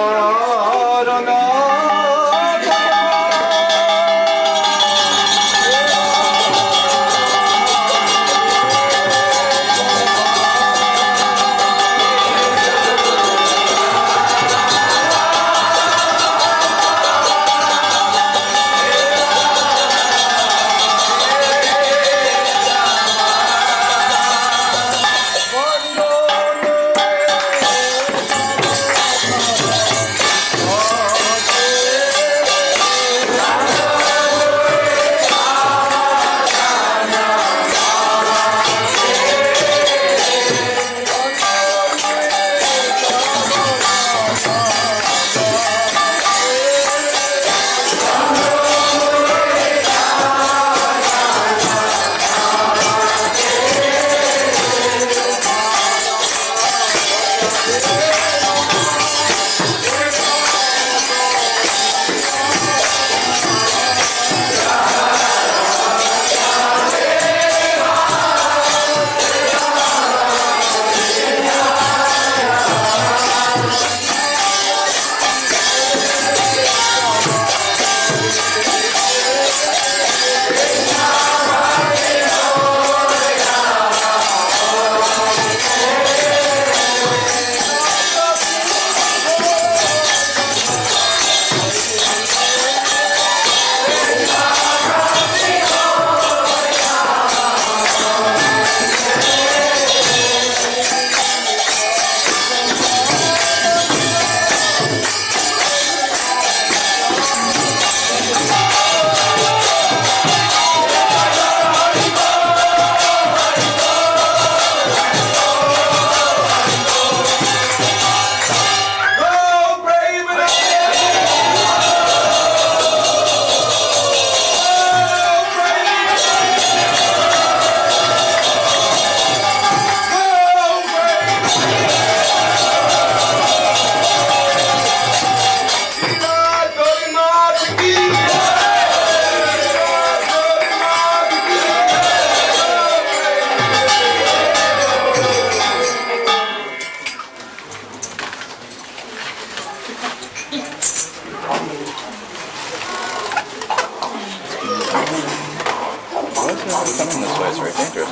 Coming this way is very dangerous.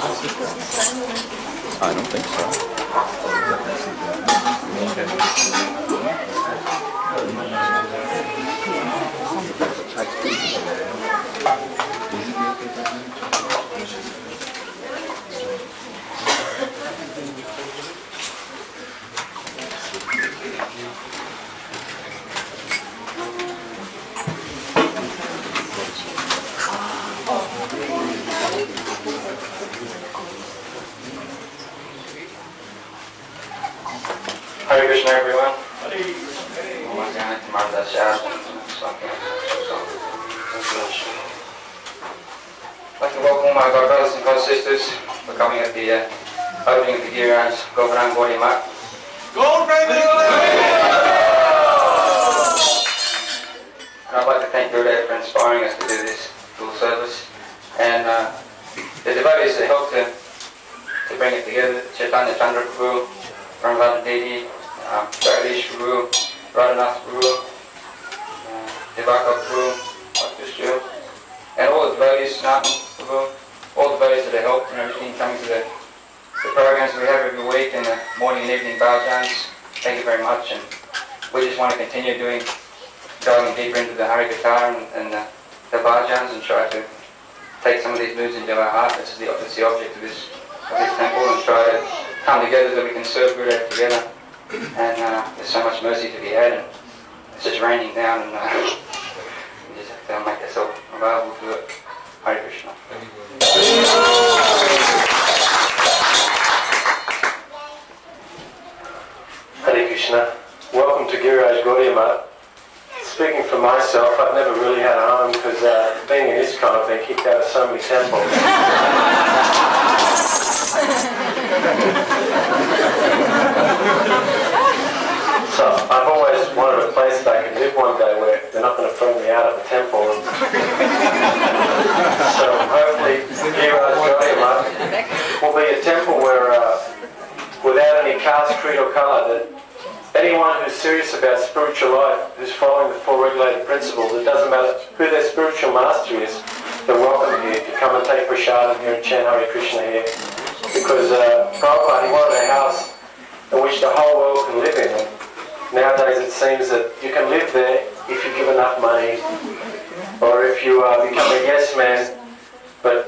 I don't think so. Hare Krishna, everyone. I'd like to welcome my brothers and sisters for coming at the opening of the Giriraj Govardhan Gaudiya Math. And I'd like to thank Gurudev for inspiring us to do this full service. And the devotees that helped to bring it together, Chaitanya Chandra Prabhu, Ramada Didi, Jagadish Prabhu, Radhanath Prabhu, Devaka Prabhu, Bhakti, and all the devotees, Sanatan Prabhu, all the devotees that have helped and everything coming to the programs we have every week and the morning and evening bhajans. Thank you very much, and we just want to continue going deeper into the Hari Katha and the bhajans and try to take some of these moods into our heart. That's the object of this temple, and try to come together so that we can serve Gurudev together. And there's so much mercy to be had, and it's just raining down, and we just have to make ourselves available to it. Hare Krishna. Hare Krishna. Welcome to Giriraj Gaudiya Math. Speaking for myself, I've never really had a home because being in ISKCON, I've been kicked out of so many temples. So I've always wanted a place that I can live one day where they're not going to throw me out of the temple. So hopefully Giriraj Gaudiya Math will be a temple where, without any caste, creed or colour, that anyone who's serious about spiritual spiritual life, who's following the four regulated principles, it doesn't matter who their spiritual master is, they're welcome here to come and take prasadam here and chant Hare Krishna here. Because Prabhupada, he wanted a house in which the whole world can live in. And nowadays it seems that you can live there if you give enough money, or if you become a yes man. But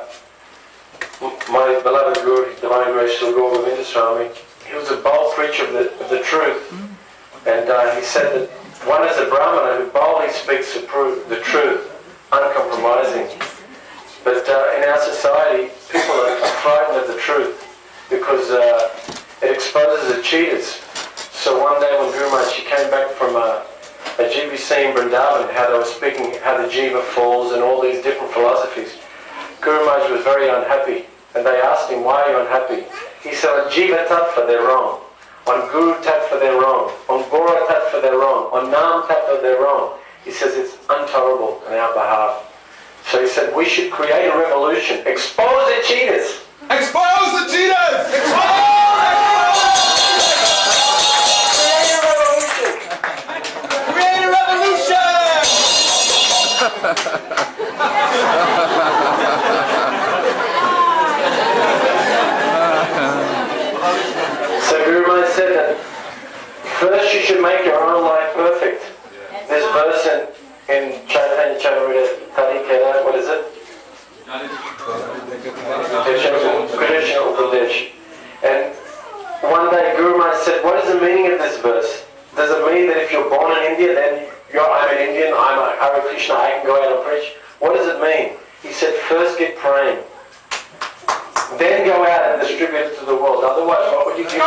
my beloved Guru, Divine Grace Srila Gaura Govinda Swami, he was a bold preacher of the truth. And he said that one is a Brahmana who boldly speaks the truth, uncompromising. But in our society, people are frightened of the truth because it exposes the cheaters. So one day when Guru Maharaj, she came back from a GBC in Vrindavan, how they were speaking how the jiva falls and all these different philosophies. Guru Maharaj was very unhappy, and they asked him, why are you unhappy? He said, on Jiva Tattva they're wrong, on Guru Tattva they're wrong, on Gora Tattva they're wrong, on Nam Tattva they're wrong. He says it's intolerable on our behalf. So he said, we should create a revolution, expose the cheaters. Expose the cheaters! Create a revolution! So Guru Maharaj said that first you should make your own life perfect. This verse in Chaitanya Charitamrita Tadikeda, what is it? Krishna Upadesh. And one day Guru Maharaj said, what is the meaning of this verse? Does it mean that if you're born in India, then I'm an Indian, I'm a Hare Krishna, I can go out and preach? What does it mean? He said, first get praying. Then go out and distribute it to the world. Otherwise, what would you give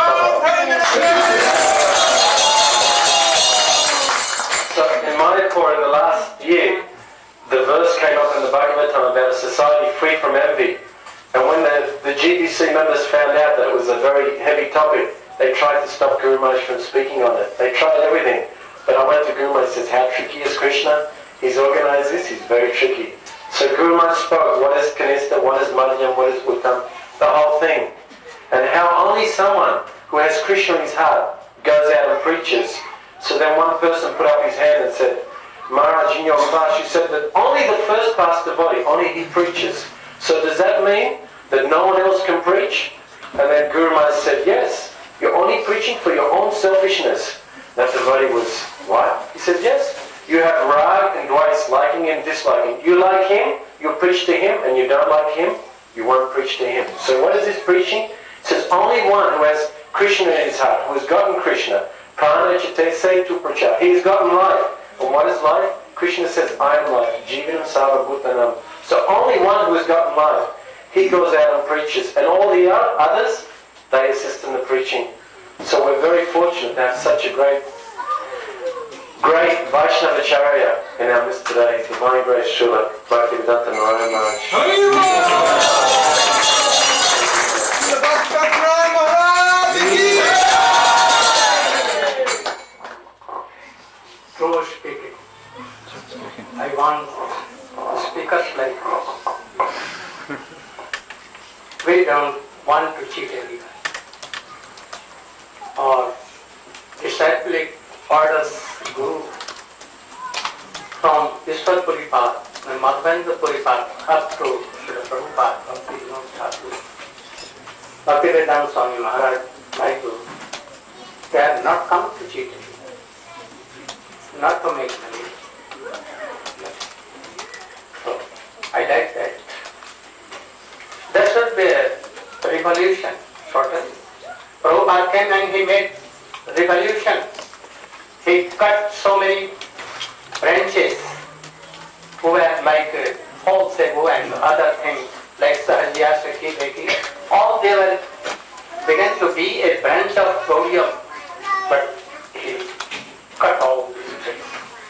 So in Mayapur in the last year, the verse came up in the Bhagavatam about a society free from envy. And when the GBC members found out that it was a very heavy topic, they tried to stop Guru Maharaj from speaking on it. They tried everything. But I went to Guru Maharaj and said, how tricky is Krishna? He's organized this, he's very tricky. So Guru Maharaj spoke, what is Kanista, what is Madhyam, what is Uttam, the whole thing. And how only someone who has Krishna in his heart goes out and preaches. So then one person put up his hand and said, Maharaj, in your class you said that only the first class devotee, only he preaches. So does that mean that no one else can preach? And then Guru Maharaj said, yes, you're only preaching for your own selfishness. That devotee was, what? He said, yes. You have rag and dvais, liking and disliking. You like him, you preach to him, and you don't like him, you won't preach to him. So what is this preaching? It says only one who has Krishna in his heart, who has gotten Krishna, prana chate se tu pracha. He has gotten life. And what is life? Krishna says, I am life. Jivanam Sava Bhutanam. So only one who has gotten life, he goes out and preaches. And all the others, they assist in the preaching. So we're very fortunate to have such a great Vaishnavacharya in our midst today. His Divine Grace Srila Bhaktivedanta Narayana Maharaj. True speaking. I want speakers like this. We don't want to cheat anyone. Or disciplic orders Guru from Ishwar Puripad and Madhavendra Puripad up to Srila Prabhupada, Bhakti Vinod Thakur, Bhaktivedanta Swami Maharaj, my Guru. They have not come to cheat anyone, not to make money. So, I like that. There should be a revolution, certainly. Prabhupada came and he made revolution. He cut so many branches who were like Holsebu and other things like Sahajiya, Sakhi, Beki. All they were began to be a branch of Gaudiya, but he cut all these things.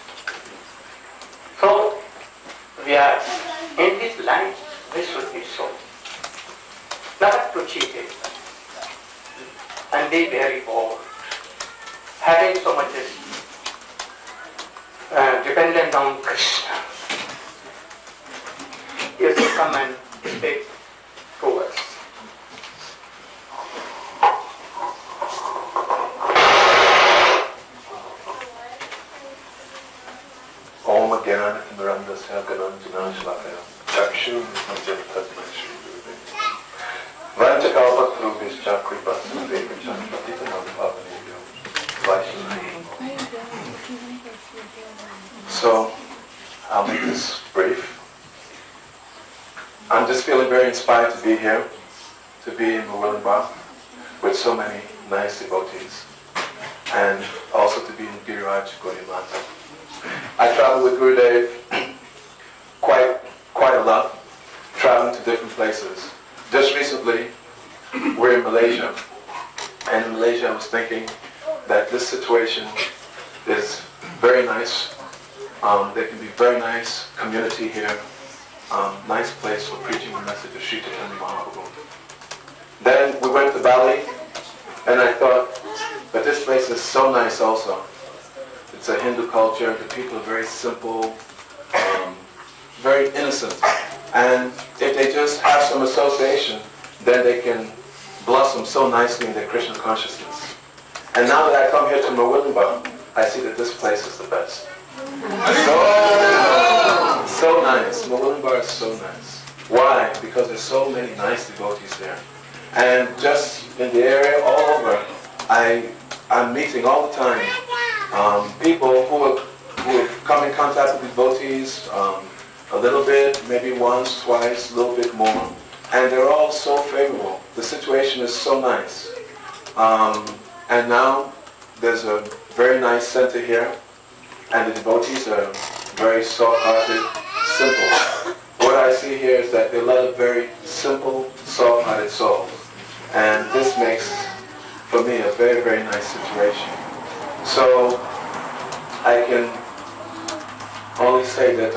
So we are in this line, we should be so. Not to cheat it and be very bold. Having so much dependent on Krishna. You should come and speak to us. Gyanana Mirandasya Gananjana Shlakaya Chakshur Nijam Tasmai Shri Gurudev Vanchakalpatrubhischa Kripasudevaccha Patitanam Pavanebhyo Vaishnavim. So, I'll make this brief. I'm just feeling very inspired to be here, to be in Murwillumbah with so many nice devotees, and also to be in Giriraj Gaudiya Mata. I travel with Gurudev quite a lot, traveling to different places. Just recently, we're in Malaysia, and in Malaysia I was thinking that this situation is very nice. There can be very nice community here, nice place for preaching the message of Sri Chaitanya Mahaprabhu. Then we went to Bali, and I thought, but this place is so nice also. It's a Hindu culture, the people are very simple, very innocent. And if they just have some association, then they can blossom so nicely in their Krishna consciousness. And now that I come here to Murwillumbah, I see that this place is the best. So nice. Murwillumbah is so nice. Why? Because there's so many nice devotees there. And just in the area all over, I'm meeting all the time people who have come in contact with devotees a little bit, maybe once, twice, a little bit more. And they're all so favorable. The situation is so nice. And now there's a very nice center here, and the devotees are very soft-hearted, simple. What I see here is that they love very simple, soft-hearted souls. And this makes, for me, a very, very nice situation. So I can only say that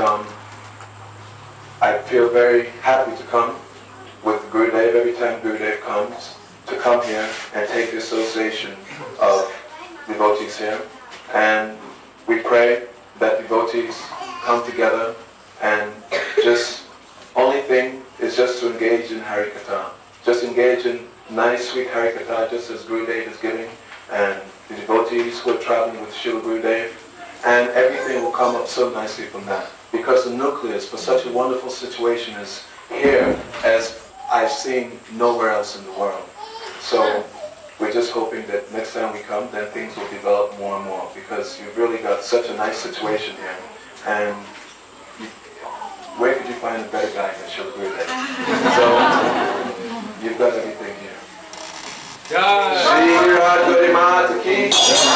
I feel very happy to come with Gurudev every time Gurudev comes, to come here and take the association of devotees here. And we pray that devotees come together, and just only thing is just to engage in Harikatha. Just engage in nice, sweet Harikatha, just as Gurudev is giving, and the devotees who are traveling with Srila Gurudev, and everything will come up so nicely from that. Because the nucleus for such a wonderful situation is here, as I've seen nowhere else in the world. So we're just hoping that next time we come, then things will develop more and more, because you've really got such a nice situation here. And where could you find a better guy than Srila Gurudev? So you've got everything here. Shri Giriraj Gaudiya Mata ki.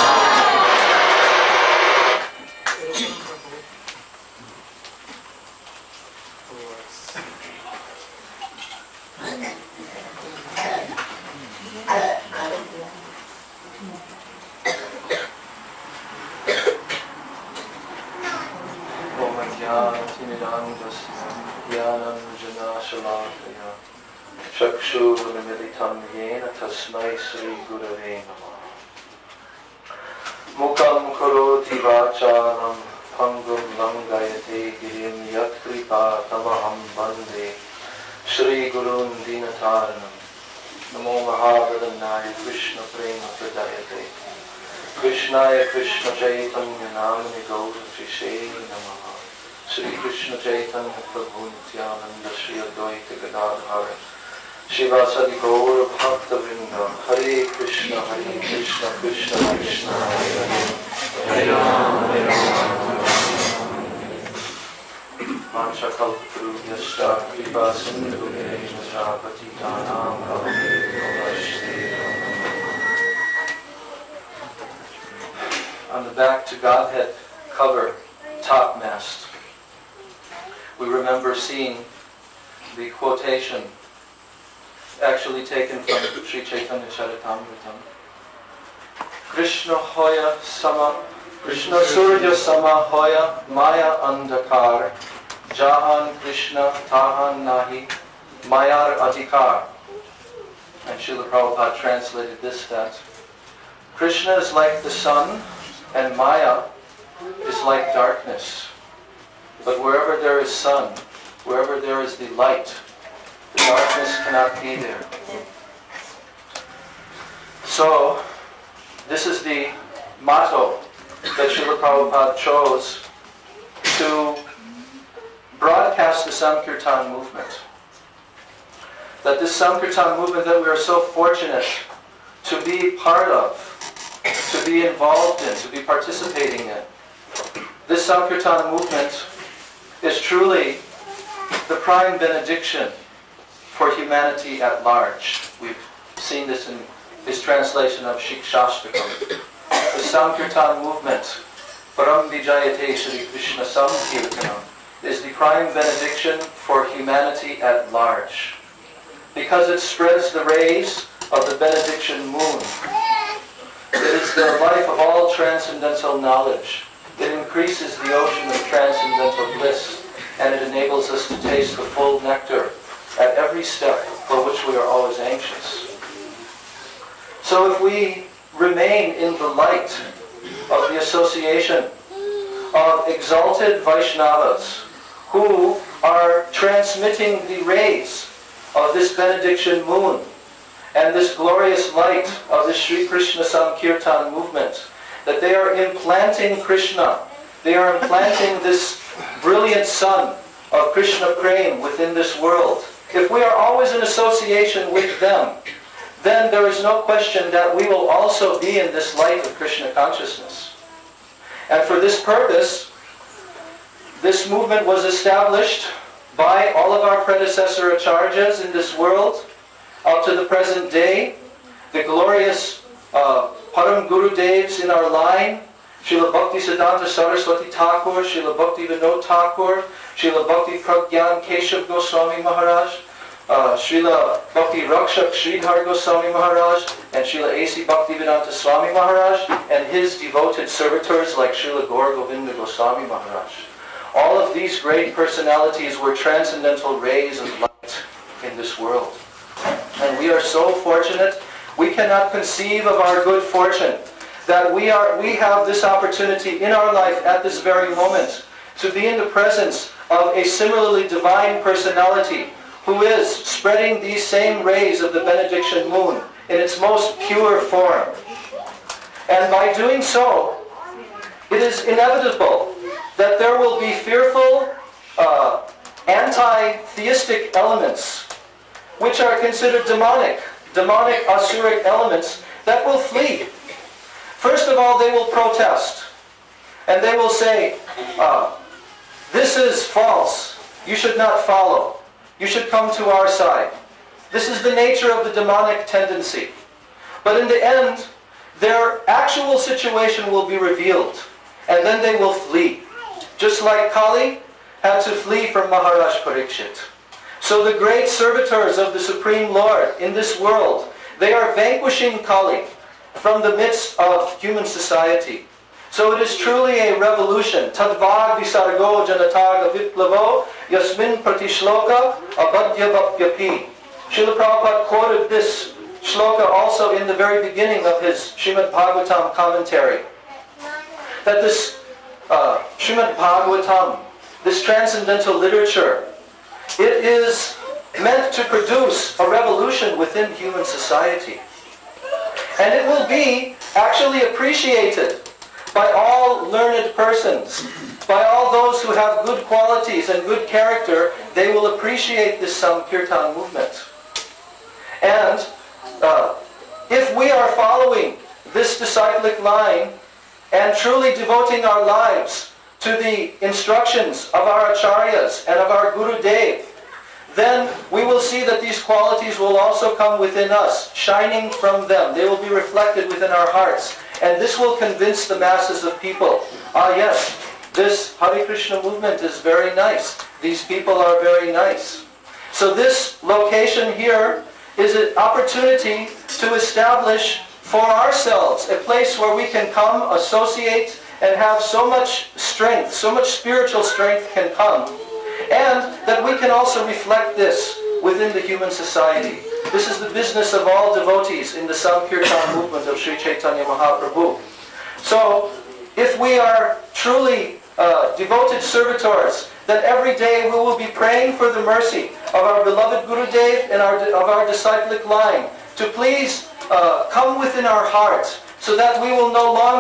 Chakshurunimilitam yena tasmai Sri Gurave Namah. Mukam karoti vacharam pangum langayate girim yatkripa tamaham bande Sri Gurun dinataranam. Namo Mahavadhanaya Krishna Prema Pradayate Krishnaya Krishna Chaitanya Namani Gaura Trishe Namaha. Sri Krishna Chaitanya Prabhu Nityananda Sri Advaita Gadadhara Shiva Sadi Gaura Bhakta Vrinda Hare Krishna Krishna Krishna Hare Hare Hare Rama Mancha Kalpatrubhyascha Kripa Sindhubhyascha Patitanam Pavanebhyo Vaishnavim. On the Back to Godhead cover, topmast, we remember seeing the quotation actually taken from Sri Chaitanya Charitamrita. Krishna hoya sama, Krishna surya sama hoya maya andakar, jahan Krishna tahan nahi mayar adhikar. And Srila Prabhupada translated this that Krishna is like the sun and Maya is like darkness. But wherever there is sun, wherever there is the light, the darkness cannot be there. So, this is the motto that Srila Prabhupada chose to broadcast the Sankirtan movement. That this Sankirtan movement that we are so fortunate to be part of, to be involved in, to be participating in. This Sankirtan movement is truly the prime benediction for humanity at large. We've seen this in his translation of Shikshashtakam. The Sankirtan movement, Param Vijayate Shri Krishna Sankirtanam, is the prime benediction for humanity at large, because it spreads the rays of the benediction moon. It is the life of all transcendental knowledge. It increases the ocean of transcendental bliss, and it enables us to taste the full nectar at every step for which we are always anxious. So if we remain in the light of the association of exalted Vaishnavas who are transmitting the rays of this benediction moon and this glorious light of the Sri Krishna Sankirtan movement, that they are implanting Krishna, they are implanting this brilliant sun of Krishna Prem within this world. If we are always in association with them, then there is no question that we will also be in this light of Krishna consciousness. And for this purpose, this movement was established by all of our predecessor acharyas in this world up to the present day. The glorious Param Guru Devs in our line, Srila Bhakti Siddhanta Saraswati Thakur, Srila Bhakti Vinod Thakur, Srila Bhakti Pragyan Keshav Goswami Maharaj, Srila Bhakti Rakshak Sridhar Goswami Maharaj, and Srila A.C. Bhaktivedanta Swami Maharaj, and his devoted servitors like Srila Gaur Govinda Goswami Maharaj. All of these great personalities were transcendental rays of light in this world. And we are so fortunate, we cannot conceive of our good fortune that we have this opportunity in our life at this very moment to be in the presence of a similarly divine personality who is spreading these same rays of the benediction moon in its most pure form. And by doing so, it is inevitable that there will be fearful, anti-theistic elements which are considered demonic asuric elements that will flee. First of all, they will protest, and they will say, this is false, you should not follow, you should come to our side. This is the nature of the demonic tendency. But in the end, their actual situation will be revealed, and then they will flee. Just like Kali had to flee from Maharaj Parikshit. So the great servitors of the Supreme Lord in this world, they are vanquishing Kali from the midst of human society. So it is truly a revolution. Tadvad visargo janataga viplavo yasmin pratishloka abhadyavapyapi. Srila Prabhupada quoted this shloka also in the very beginning of his Srimad Bhagavatam commentary. That this Srimad Bhagavatam, this transcendental literature, it is meant to produce a revolution within human society. And it will be actually appreciated by all learned persons, by all those who have good qualities and good character. They will appreciate this Sankirtan movement. And if we are following this disciplic line and truly devoting our lives to the instructions of our acharyas and of our Guru Dev, then we will see that these qualities will also come within us, shining from them. They will be reflected within our hearts. And this will convince the masses of people, yes, this Hare Krishna movement is very nice. These people are very nice. So this location here is an opportunity to establish for ourselves a place where we can come, associate, and have so much strength, so much spiritual strength can come, and that we can also reflect this within the human society. This is the business of all devotees in the Sankirtan movement of Sri Chaitanya Mahaprabhu. So, if we are truly devoted servitors, that every day we will be praying for the mercy of our beloved Guru Dev and of our disciplic line to please come within our hearts, so that we will no longer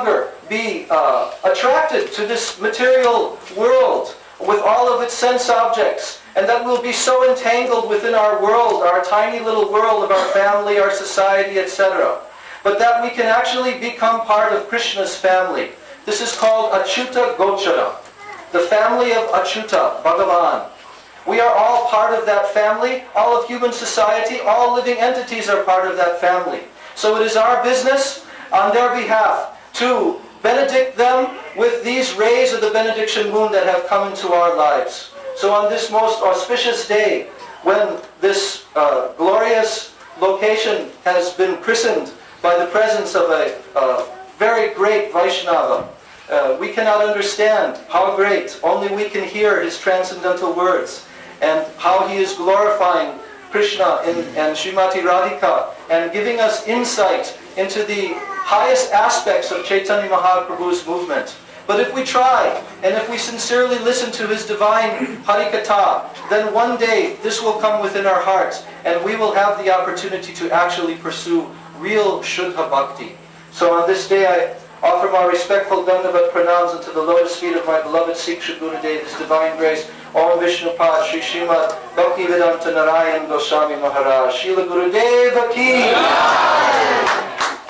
be attracted to this material world with all of its sense objects, and that we'll be so entangled within our world, our tiny little world of our family, our society, etc. But that we can actually become part of Krishna's family. This is called Achyuta Gochara, the family of Achyuta, Bhagavan. We are all part of that family. All of human society, all living entities are part of that family. So it is our business on their behalf to benedict them with these rays of the benediction moon that have come into our lives. So on this most auspicious day, when this glorious location has been christened by the presence of a very great Vaishnava, we cannot understand how great. Only we can hear his transcendental words and how he is glorifying Krishna and Srimati Radhika and giving us insight into the highest aspects of Chaitanya Mahaprabhu's movement. But if we try, and if we sincerely listen to his divine Harikatha, then one day this will come within our hearts, and we will have the opportunity to actually pursue real Shuddha Bhakti. So on this day I offer my respectful Dandavat pranams unto the lotus feet of my beloved Sikh Gurudev, His Divine Grace, Om Vishnupad Shri Srimad Bhaktivedanta Narayan Goswami Maharaj, Srila Gurudeva Ki.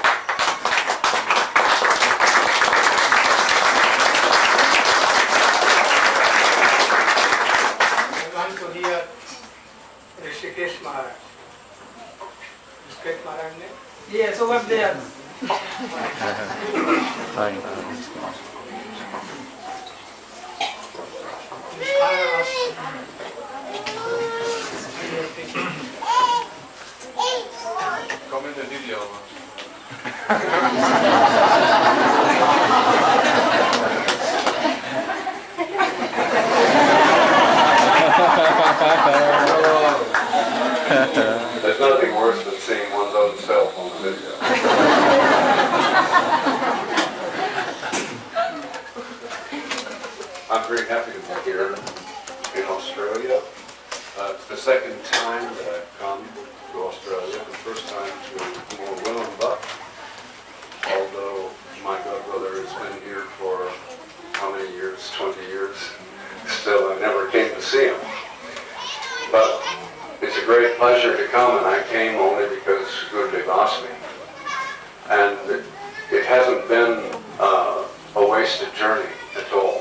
Rishikesh Maharaj. Rishikesh Maharaj ne? Yes, over there. Come in the video. There's nothing worse than seeing one's own self on the video. I'm very happy to be here in Australia. It's the second time that I've come to Australia. The first time to Moore Willenbuck, although my godbrother has been here for how many years? 20 years. Still, I never came to see him. But it's a great pleasure to come, and I came only because Gurudev asked me. And it hasn't been a wasted journey at all.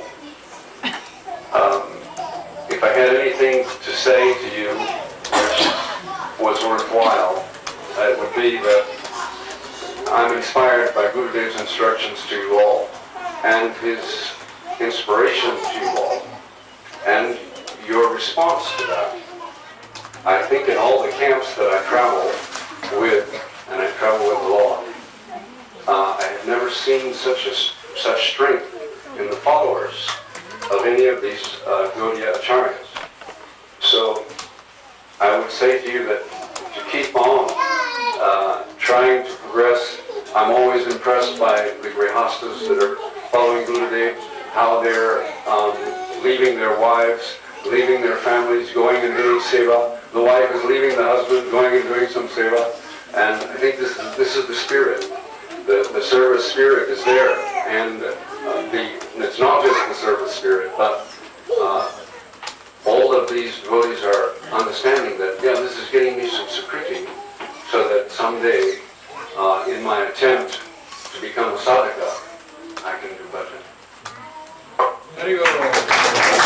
If I had anything to say to you which was worthwhile, it would be that I'm inspired by Gurudev's instructions to you all, and his inspiration to you all, and your response to that. I think in all the camps that I travel with, and I travel with a lot, I have never seen such strength in the followers of any of these Gaudiya Acharyas. So I would say to you that to keep on trying to progress. I'm always impressed by the Grihastas that are following Gurudev, how they're leaving their wives, leaving their families, going and doing seva. The wife is leaving the husband, going and doing some seva. And I think this is the spirit. The service spirit is there. And it's not just the service spirit, but all of these devotees are understanding that, yeah, this is getting me some sukriti, so that someday, in my attempt to become a sadhaka, I can do bhajan. There you go.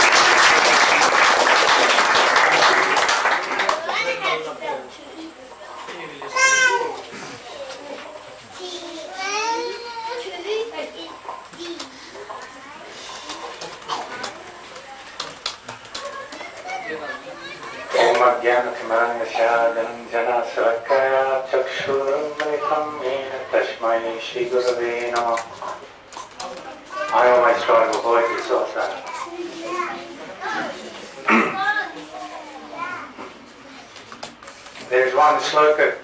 Jana Sarakaya Chakshuram Mena Tashmai Shri Gurave Namah. I always try to avoid this also. There's one sloka,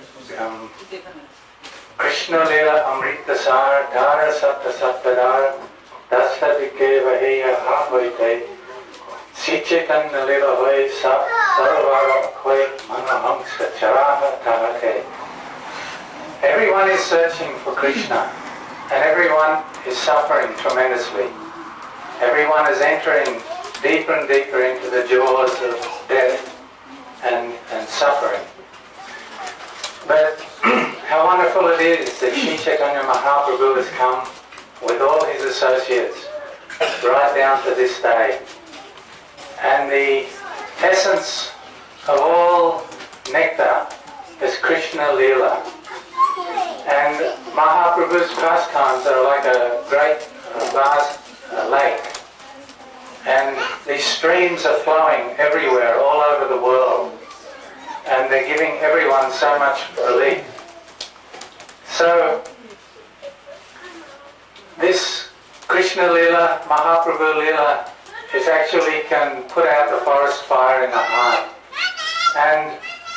Krishna Leela Amritasar Dara Satta Sattadar Dasa Dikeva Heya Havaite Sichetan Leela Hoy Sarvara Koi Manamangsa Charaha Tahake. Everyone is searching for Krishna, and everyone is suffering tremendously. Everyone is entering deeper and deeper into the jaws of death and suffering. But how wonderful it is that Sri Chaitanya Mahaprabhu has come with all his associates right down to this day. And the essence of all nectar is Krishna Leela. And Mahaprabhu's pastimes are like a great vast lake. And these streams are flowing everywhere, all over the world. And they're giving everyone so much relief. So, this Krishna Leela, Mahaprabhu Leela, is actually can put out the forest fire in the heart. And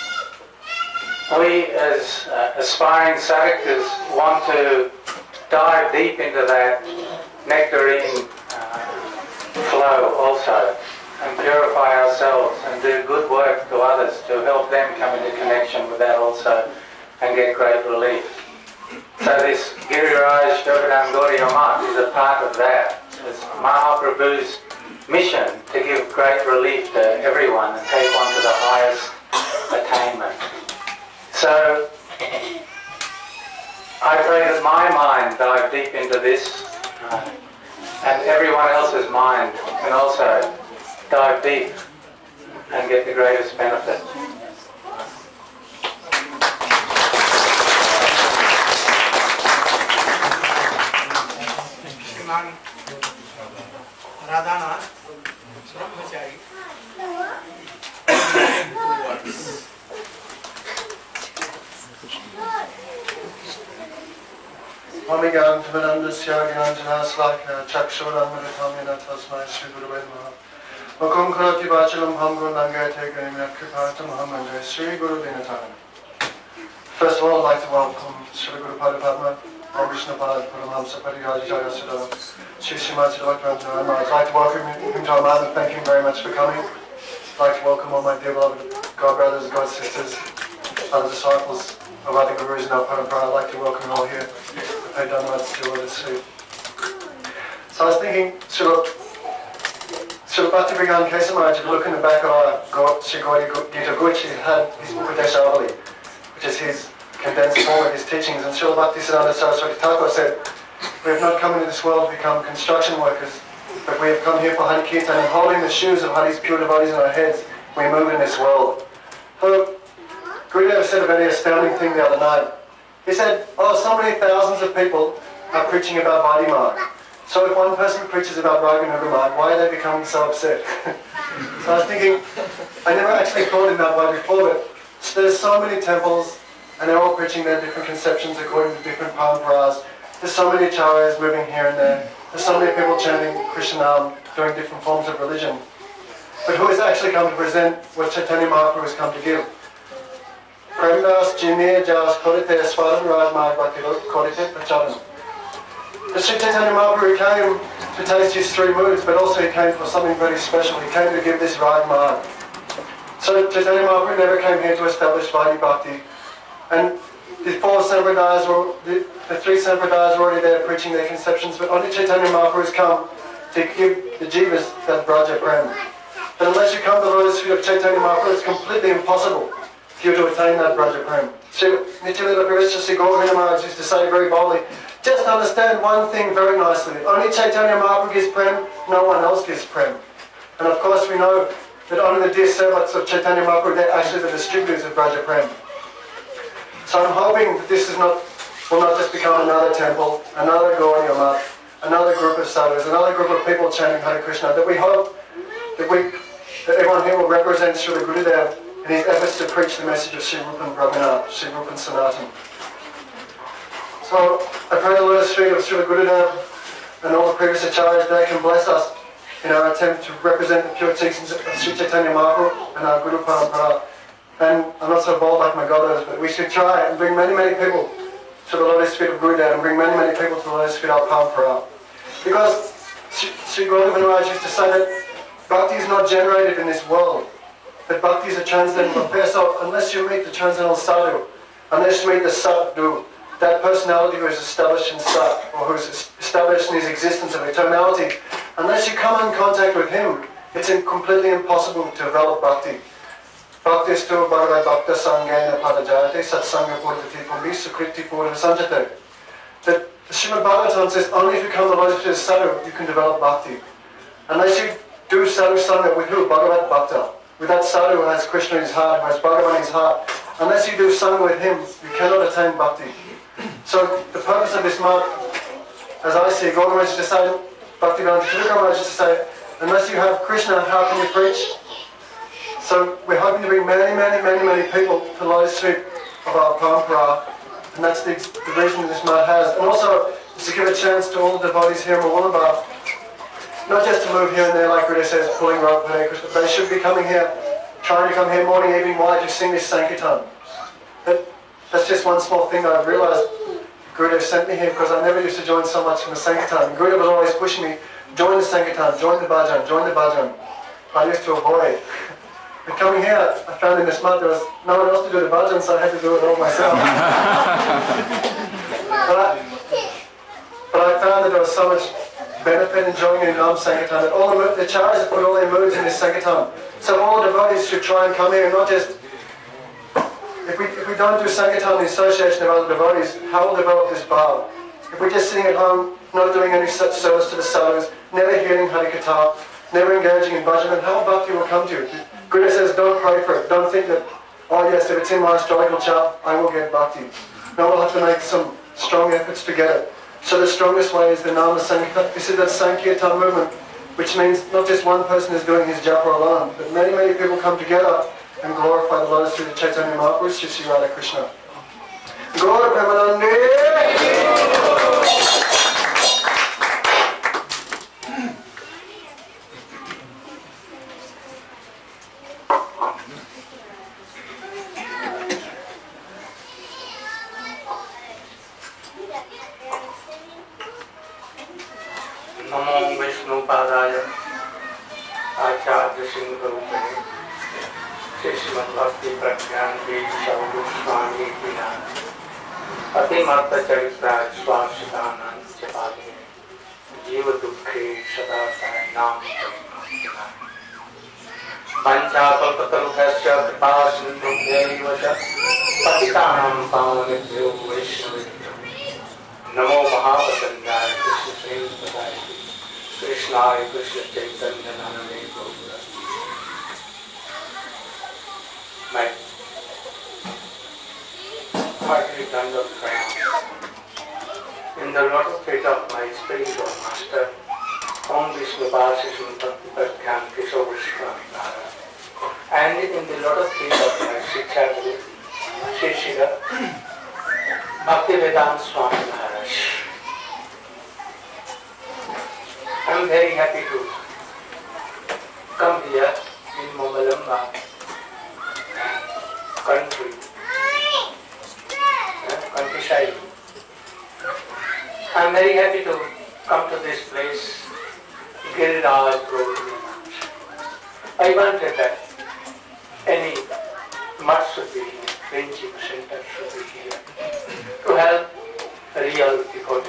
we as aspiring sadhakas want to dive deep into that nectarine flow also, and purify ourselves and do good work to others to help them come into connection with that also and get great relief. So this Giriraj Govardhan Gaudiya Math is a part of that. It's Mahaprabhu's mission to give great relief to everyone and take one to the highest attainment. So I pray that my mind dive deep into this and everyone else's mind can also dive deep and get the greatest benefit. Shriman Radhanath Brahmachari Amigan Tvanandasya Gyanjanasvaka Chakshuramritamina Tasmai Sri Guru Vedmaha Makum Karati Vachalam Hamgun Nangate Gaimya Kripatam Hamande Sri Guru Dinatana. First of all, I'd like to welcome Sri Guru Padma, Vishnupada, Paramhamsa Pariyajaya Sudha, Sri Srimati Dr. I'd like to welcome him to our mother, thank him very much for coming. I'd like to welcome all my dear beloved God brothers and God sisters, other disciples of other gurus in our parampara. I'd like to welcome you all here. Pay Dhammas to all this food. So I was thinking, Srila Bhakti Vigan Kesamaj, if you look in the back of our Sri Gaudiya Gita Guch, he had his Upadeshavali, which is his condensed form of his teachings. And Srila Bhakti Siddhanta Saraswati Thakur said, we have not come into this world to become construction workers, but we have come here for Hari Kirtan, and holding the shoes of Hari's pure devotees in our heads, we move in this world. So, Gurudev said a very astounding thing the other night. He said, oh, so many thousands of people are preaching about Vaidhi Marg. So if one person preaches about Raganuga Marg, why are they becoming so upset? So I was thinking, I never actually thought in that way before, but there's so many temples, and they're all preaching their different conceptions according to different paramparas. There's so many acharyas moving here and there. There's so many people chanting Krishna Nam, doing different forms of religion. But who has actually come to present what Chaitanya Mahaprabhu has come to give? Premdas Jinir Jas Kodite Swadan Raj Marg Bhakti Kodite Pracharan. The Sri Chaitanya Mahaprabhu came to taste his three moods, but also he came for something very special. He came to give this Raj Marg. So Chaitanya Mahaprabhu never came here to establish Vaidhi Bhakti. And the four sampradayas, or the three sampradayas are already there preaching their conceptions, but only Chaitanya Mahaprabhu has come to give the jivas that Braja Prem. But unless you come to the lotus feet of Chaitanya Mahaprabhu, it's completely impossible for you to attain that Braja Prem. So Nityananda Parishya Sri Govardhana Maharaj used to say very boldly, just understand one thing very nicely. Only Chaitanya Mahaprabhu gives Prem, no one else gives Prem. And of course we know that only the dear servants of Chaitanya Mahaprabhu, they're actually the distributors of Braja Prem. So I'm hoping that this will not just become another temple, another Gaudiya Math, another group of sadhus, another group of people chanting Hare Krishna, that we hope that everyone here will represent Srila Gurudev in his efforts to preach the message of Sri Rupan Brahmana, Sri Rupan Sanatan. So I pray the lotus feet of Srila Gurudev and all the previous acharyas that can bless us in our attempt to represent the pure teachings of Sri Chaitanya Mahaprabhu and our Guru Parampara. And I'm not so bold like my godless, but we should try and bring many, many people to the lotus feet of Gurudev and bring many, many people to the lotus feet of our Parampara. Because Sri Govardhana Maharaj used to say that bhakti is not generated in this world, that bhakti is a transcendental affair. So unless you meet the transcendental sadhu, unless you meet the sadhu, that personality who is established in sat, or who is established established in his existence of eternality, unless you come in contact with him, it's completely impossible to develop bhakti. Bhaktistu Bhagavad Bhakta Sangena Padajate Satsanga Purdati Pumbi Sukriti Purva Sanjate. That the Srimad Bhagavatam says only if you come to the Lord sadhu you can develop bhakti. Unless you do sadhu sangha with who? Bhagavad Bhakta. With that sadhu who has Krishna in his heart, who has Bhagavan in his heart. Unless you do sangha with him, you cannot attain bhakti. So the purpose of this month, as I see, Gautam Maharaj decided, Bhaktivedanta Thakur Maharaj to say, unless you have Krishna, how can you preach? So we're hoping to bring many people to the lotus feet of our parampara, and that's the reason this month has. And also, to give a chance to all the devotees here in Mooloolaba, not just to move here and there like Gurudev says, pulling rope, Hare Krishna, they should be coming here, trying to come here morning, evening, why to sing this Sankirtan. That's just one small thing that I've realised. Gurudev sent me here because I never used to join so much in the Sankirtan. Gurudev was always pushing me, join the Sankirtan, join the bhajan, join the bhajan. I used to avoid. But coming here, I found in this month there was no one else to do the bhajan, so I had to do it all myself. but I found that there was so much benefit in joining in Nam Sankirtan, that all the acharyas have put all their moods in this Sankirtan. So all the devotees should try and come here, and not just, if we don't do Sankirtan in the association of other devotees, how will develop this bhav? If we're just sitting at home, not doing any such service to the sadhus, never hearing Harikatha, never engaging in bhajan, then how bhakti will come to you? Gurudev says, don't pray for it. Don't think that, oh yes, if it's in my astrological chart, I will get bhakti. No, we'll have to make some strong efforts to get it. So the strongest way is the Nama Sankirtan. This is that Sankirtan movement, which means not just one person is doing his japa alone, but many people come together and glorify the lotus feet of Chaitanya Mahaprabhu, Sri Radha Krishna. Gaura Premanande! Namo Vishnu Padaya Acharya Singh Rupane Srimad Bhakti Pragyan Veecha Goswami Pina Patimartha Charitra Swashitanand Chapali Jiva Dukhe Sadasai Nam Panchapalpatarubhasya Kripasindhubhyayivasya Patitanam Pavanebhyo Vaishnavibhyo Namo Mahapatanjaya Krishna Srimad Krishnaya Krishna Chaitanya Namane Gaura. My heartily Dandavat Pranam. In the lotus feet of my spiritual master, Om Vishnu Bhasishun Bhakti Pradhyam Kishore Goswami Maharaj, and in the lotus feet of my Shiksha Guru, Shri Srila Bhaktivedanta Swami Maharaj. I am very happy to come here in Mooloolaba countryside. I am very happy to come to this place, Giriraj Road. I wanted that any mutt should be here, friendship center should be here, to help real devotees.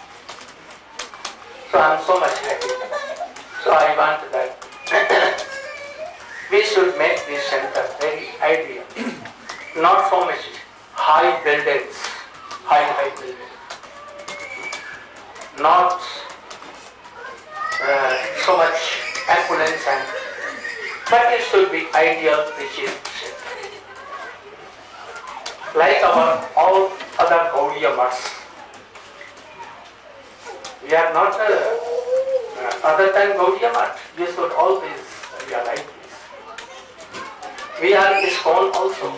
So I am so much happy. So I want that we should make this center very ideal. Not so much high buildings, high buildings. Not so much affluence, but it should be ideal preaching center. Like our all other Gaudiya mutts. We are not other than Gaudiya Mutt. We should always realize this. We are ISKCON also.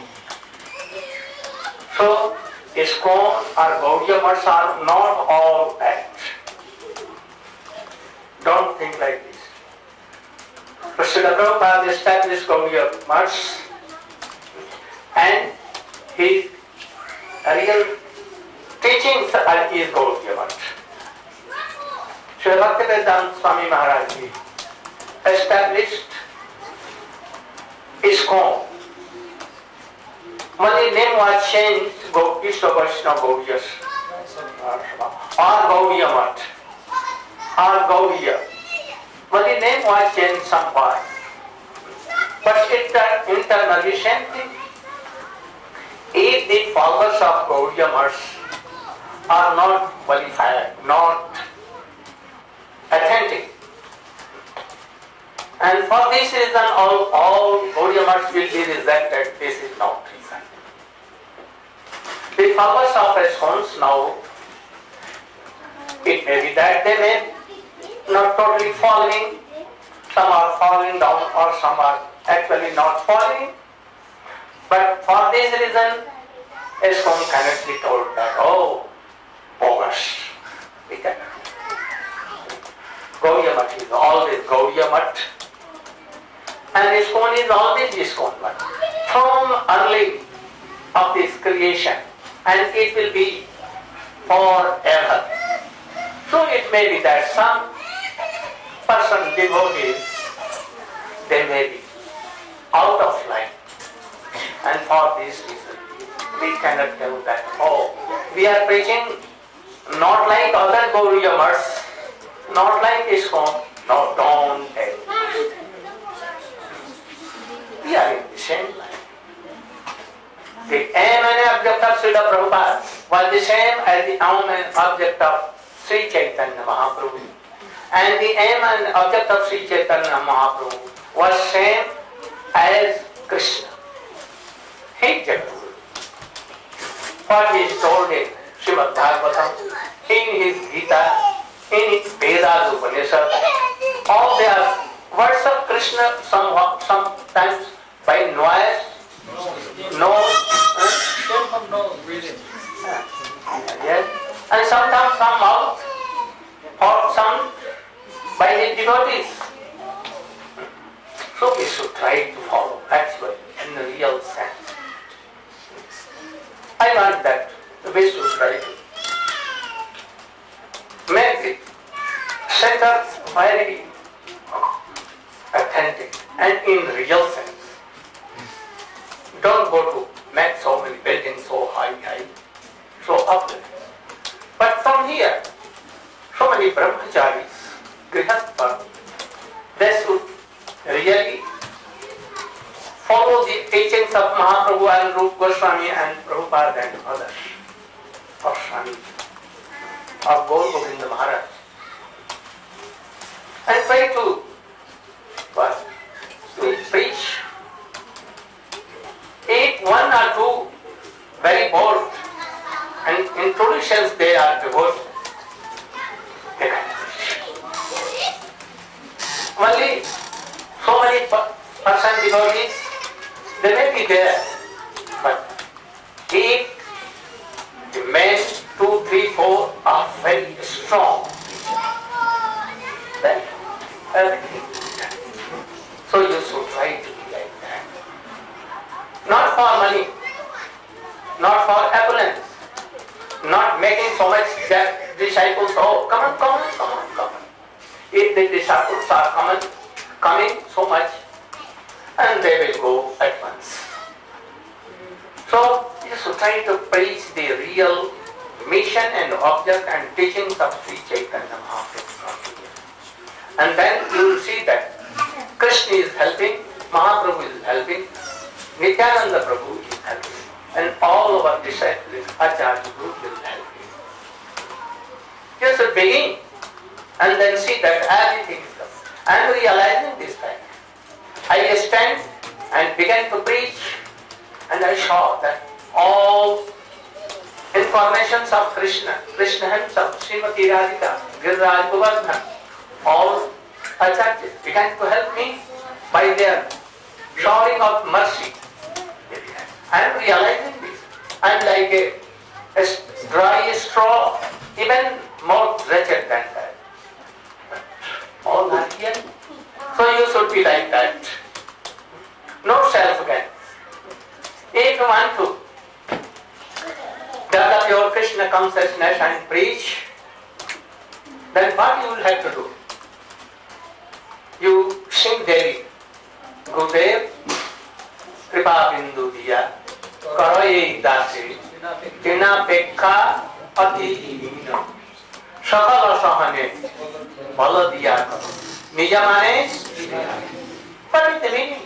So, ISKCON or Gaudiya Mutts are not all act. Don't think like this. So, Srila Prabhupada established Gaudiya Mutts, and his real teachings is Gaudiya Mutt. Sri Bhaktivedanta Swami Maharaj established ISKCON. But the name was changed to Ishwa Vaishnava Gaudiyas or Gaudiya Mutt. or Gaudiya. But the name was changed somewhat. But it's internally same thing. If the followers of Gaudiya Math are not qualified, not authentic, and for this reason all Gaudiya Math will be rejected, this is not reason. The followers of ISKCON now, it may be that they may not totally following, some are falling down or some are actually not falling. But for this reason, ISKCON cannot be told that, oh, bogus. We cannot. Gaudiya Math is always Gaudiya Math. And ISKCON is always ISKCON Math. From early of this creation. And it will be forever. So it may be that some person, devotees, they may be out of line. And for this reason, we cannot tell that, oh, we are preaching not like other Gaudiya Maths, not like ISKCON, no, don't tell. We are in the same line. The aim and object of Srila Prabhupada was the same as the aim and object of Sri Chaitanya Mahaprabhu. And the aim and object of Sri Chaitanya Mahaprabhu was same as Krishna. He Jagadguru. What is told in Srimad Bhagavatam, in his Gita, in his Vedas, Upanishad, all they are words of Krishna sometimes by noise, yes, and sometimes from mouth, or some by his devotees. So we should try to follow actually in the real sense. I want that we should try to make it center very authentic and in real sense. Don't go to make so many buildings so high, so uplifting. But from here, so many brahmacharis, grihastha, they should really follow the teachings of Mahaprabhu and Rupa Goswami and Prabhupada and others, or Swami, or Gaur Govinda Maharaj, and try to preach. If one or two very bold and introductions they are devoted, they can preach. Only so many person devotees, they may be there, but if the men 2, 3, 4 are very strong, then everything is done. So you should try to be like that. Not for money, not for opulence, not making so much disciples, oh, come on. If the disciples are coming so much, and they will go at once. So you should try to preach the real mission and object and teachings of Sri Chaitanya Mahaprabhu. And then you will see that Krishna is helping, Mahaprabhu is helping, Nityananda Prabhu is helping, and all our disciples, Acharya Guru will help you. You should begin and then see that everything is done. I am realizing this fact. I stand and began to preach, and I saw that all informations of Krishna himself, Srimati Radhika, Giriraj Govardhan, all acharyas began to help me by their showering of mercy. I am realizing this. I am like a dry straw, even more wretched than that. All are here. So you should be like that. No self-gain. If you want to develop your Krishna consciousness and preach, then what you will have to do? You sing daily. Gurudev, Kripa Bindu Diya, Karo Ye Dasi, Dina Pekha Ati Hina, सकल सहने बल दिया करो निज माने what is the meaning?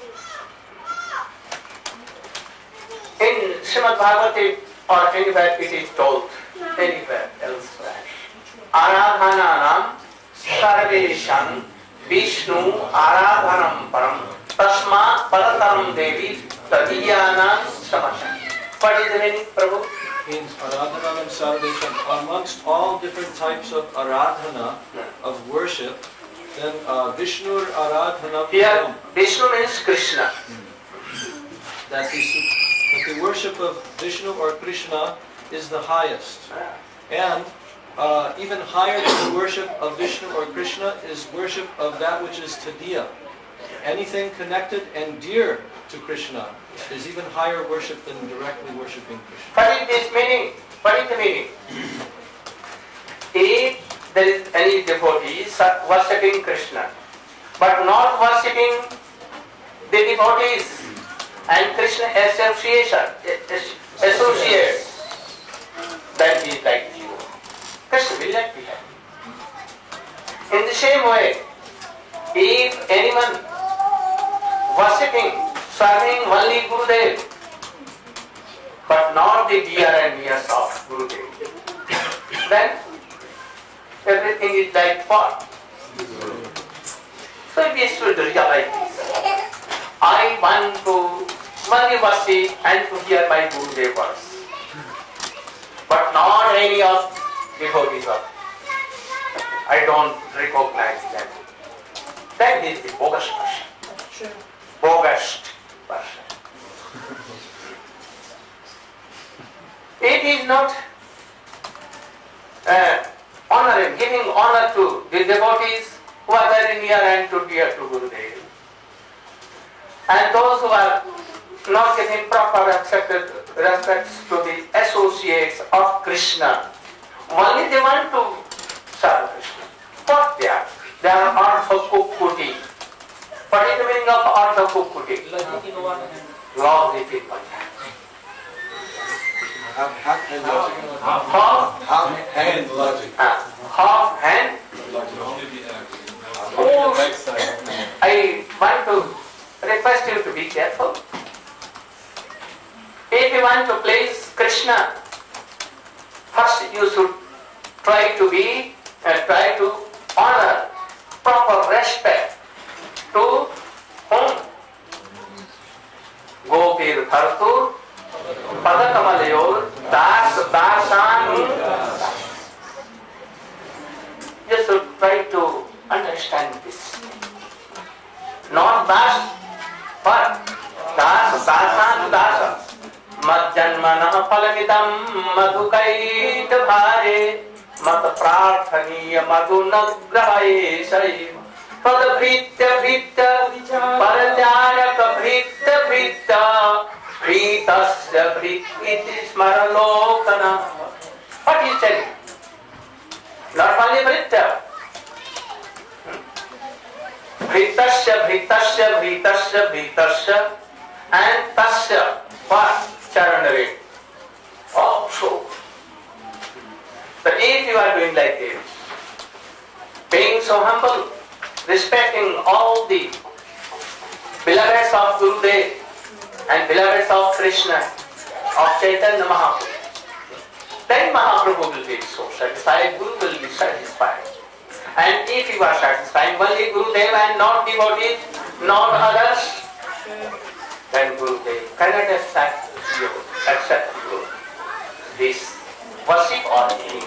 In Srimad Bhagavati or anywhere it is told, anywhere elsewhere. Aradhananam sarvesham Vishnu aradhanam param tasma parataram devi tadiyanam samasam. What is the meaning, Prabhu? In Aradhanam Sarvesham, amongst all different types of Aradhana, of worship, then Vishnu Aradhanam. Here, Vishnu means Krishna. That the worship of Vishnu or Krishna is the highest. And even higher than the worship of Vishnu or Krishna is worship of that which is Tadiya. Anything connected and dear to Krishna is even higher worship than directly worshipping Krishna. What is this meaning? What is the meaning? If there is any devotee worshipping Krishna, but not worshipping the devotees and Krishna associates, then he is like you. Krishna will not be happy. In the same way, if anyone worshipping, serving only Gurudev, but not the dear and near of Gurudev, then everything is like what? So we should realize this. I want to only worship and to hear my Gurudev words, but not any of devotees of. I don't recognize them. That is the bogus person. Bogus person. It is not honoring, giving honor to the devotees who are very near and to dear to Gurudev. And those who are not giving proper respects to the associates of Krishna. Only they want to serve Krishna. What they are? They are Artha Kukkuti. What is the meaning of Artha Kukkuti? Logic in one hand. Half hand logic. Half hand logic. Half hand. I want to request you to be careful. If you want to please Krishna, first you should try to honor, proper respect to whom? Gopir Thartur, Padakamalayur, Dasan. You should try to understand this. Not Das, but Dasan, Dasa. Madjanmana phalamidam madhukaita bhare mat prarthaniya madhunagrahaye sai pada bhritya bhritya paratyayaka bhritya bhritya bhritasya bhrititi smaralokana. What is telling? Not only bhritya. Bhritasya bhritasya bhritasya bhritasya and tasya. What? Charanare. Also. But if you are doing like this, being so humble, respecting all the beloveds of Gurudev and beloveds of Krishna, of Chaitanya Mahaprabhu, then Mahaprabhu will be so satisfied, Guru will be satisfied. And if you are satisfying only Gurudev and not devotees, not others, then Gurudev cannot accept this worship or anything.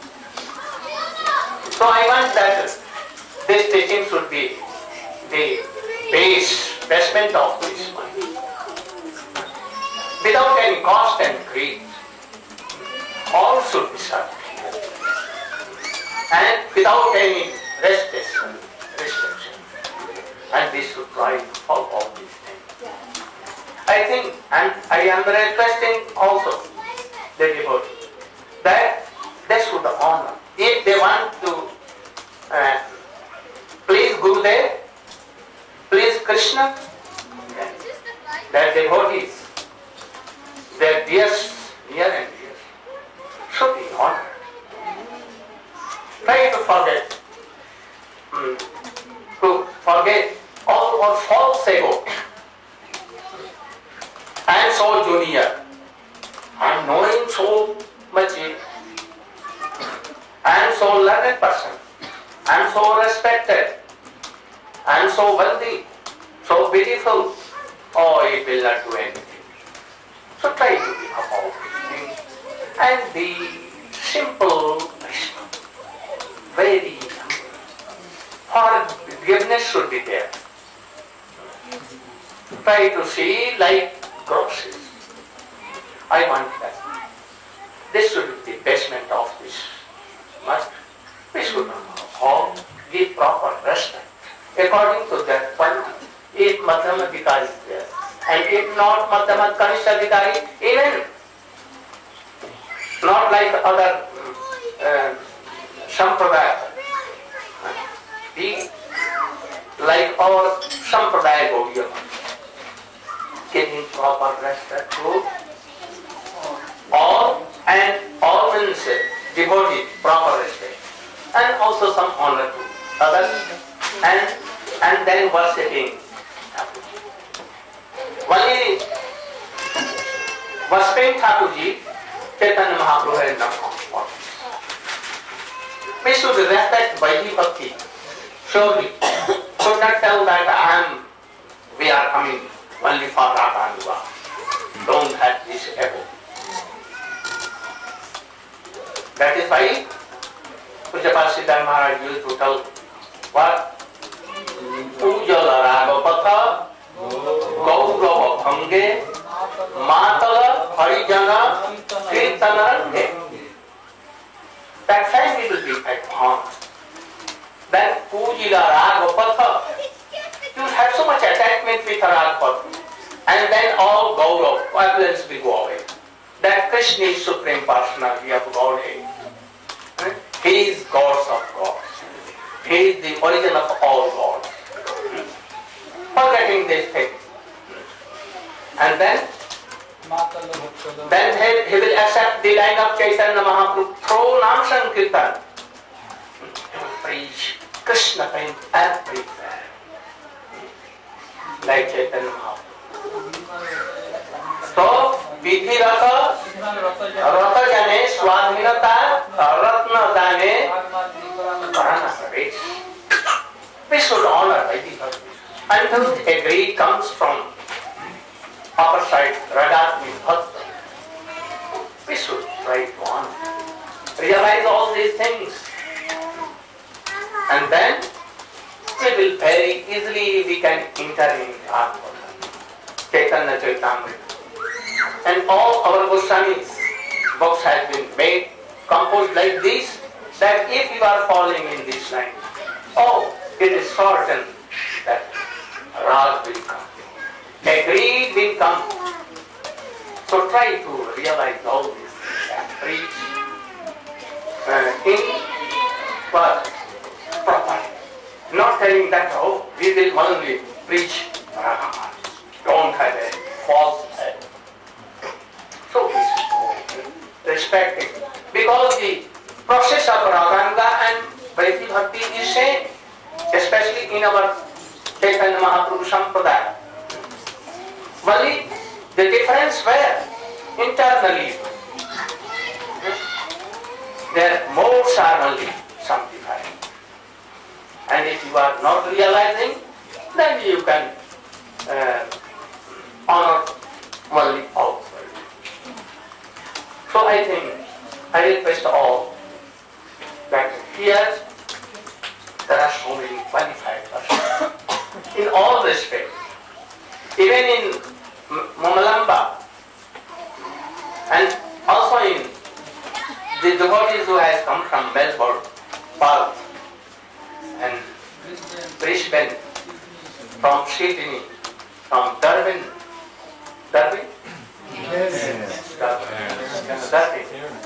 So I want that this teaching should be the basement of this mind. Without any cost and greed, all should be served. And without any restriction. And we should try to follow all these things. I think, and I am requesting also the devotees that they should honor. If they want to please Gurudev, please Krishna, their devotees, their dear and dear, should be honored. Try to forget. To forget all our false ego. I am so junior. I am knowing so much. I am so learned person. I am so respected. I am so wealthy, so beautiful. Oh, it will not do anything. So try to be about these things and be simple, very forgiveness should be there. Try to see like grosses. I want that. This should be the basement of this. But we should all give proper respect according to that quality. If Madhyamadikari is there, and if not Madhyamadikari, even not like other Sampradaya, be like our Sampradaya Gaudiya, giving proper respect to all, and all means devoted, proper respect, and also some honor to others, and then worshipping. Only worshipping Thakurji, Chaitanya Mahaprabhu is not possible. We should respect Vaidhi Bhakti. Surely, should not tell that we are coming only for Radha Nuva. Don't have this ego. That is why Pujapad Siddhar Maharaj used to tell what? Ujala Ragapatha Gaurava Bhange Matala Harijana Kirtanarante. That time we will be at home. Then Pujila Ragapatha. You have so much attachment with Ragapatha. And then all Gaurav, violence will go away. That Krishna is Supreme Personality of Godhead. He is gods of gods. He is the origin of all gods. Forgetting this thing. And then he will accept the line of Chaitanya Mahaprabhu through Nam Sankirtan. He will preach Krishna prem everywhere. Like Chaitanya Mahaprabhu. So, Vidhi Rata, Rata Jane, Swadhinata, Ratna Dane, Parana race. We should honor Vaidhi Bhakti. Until a greed comes from upper side, Radatmi Bhakti. We should try to honor. Realize all these things. And then we will very easily we can enter in Atma. Chaitanya Charitamrita. And all our Goswamis books have been made, composed like this, that if you are falling in this line, oh, it is certain that Rag will come. A greed will come. So try to realize all these things and preach in what? Proper. Not telling that, oh, we will only preach Ragama. Don't have a false head. So we should respect it. Because the process of Raganga and Vaidhi Bhakti is same. Especially in our Chaitanya Mahaprabhu Sampradaya. Only the difference where internally their modes are only sanctified. And if you are not realizing, then you can honor only outward. So I think I request all that here there are so many qualified persons in all respects. Even in Mamalamba and also in the devotees who has come from Melbourne, Perth and Brisbane, from Sydney, from Darwin. Darwin? Yes. Darwin.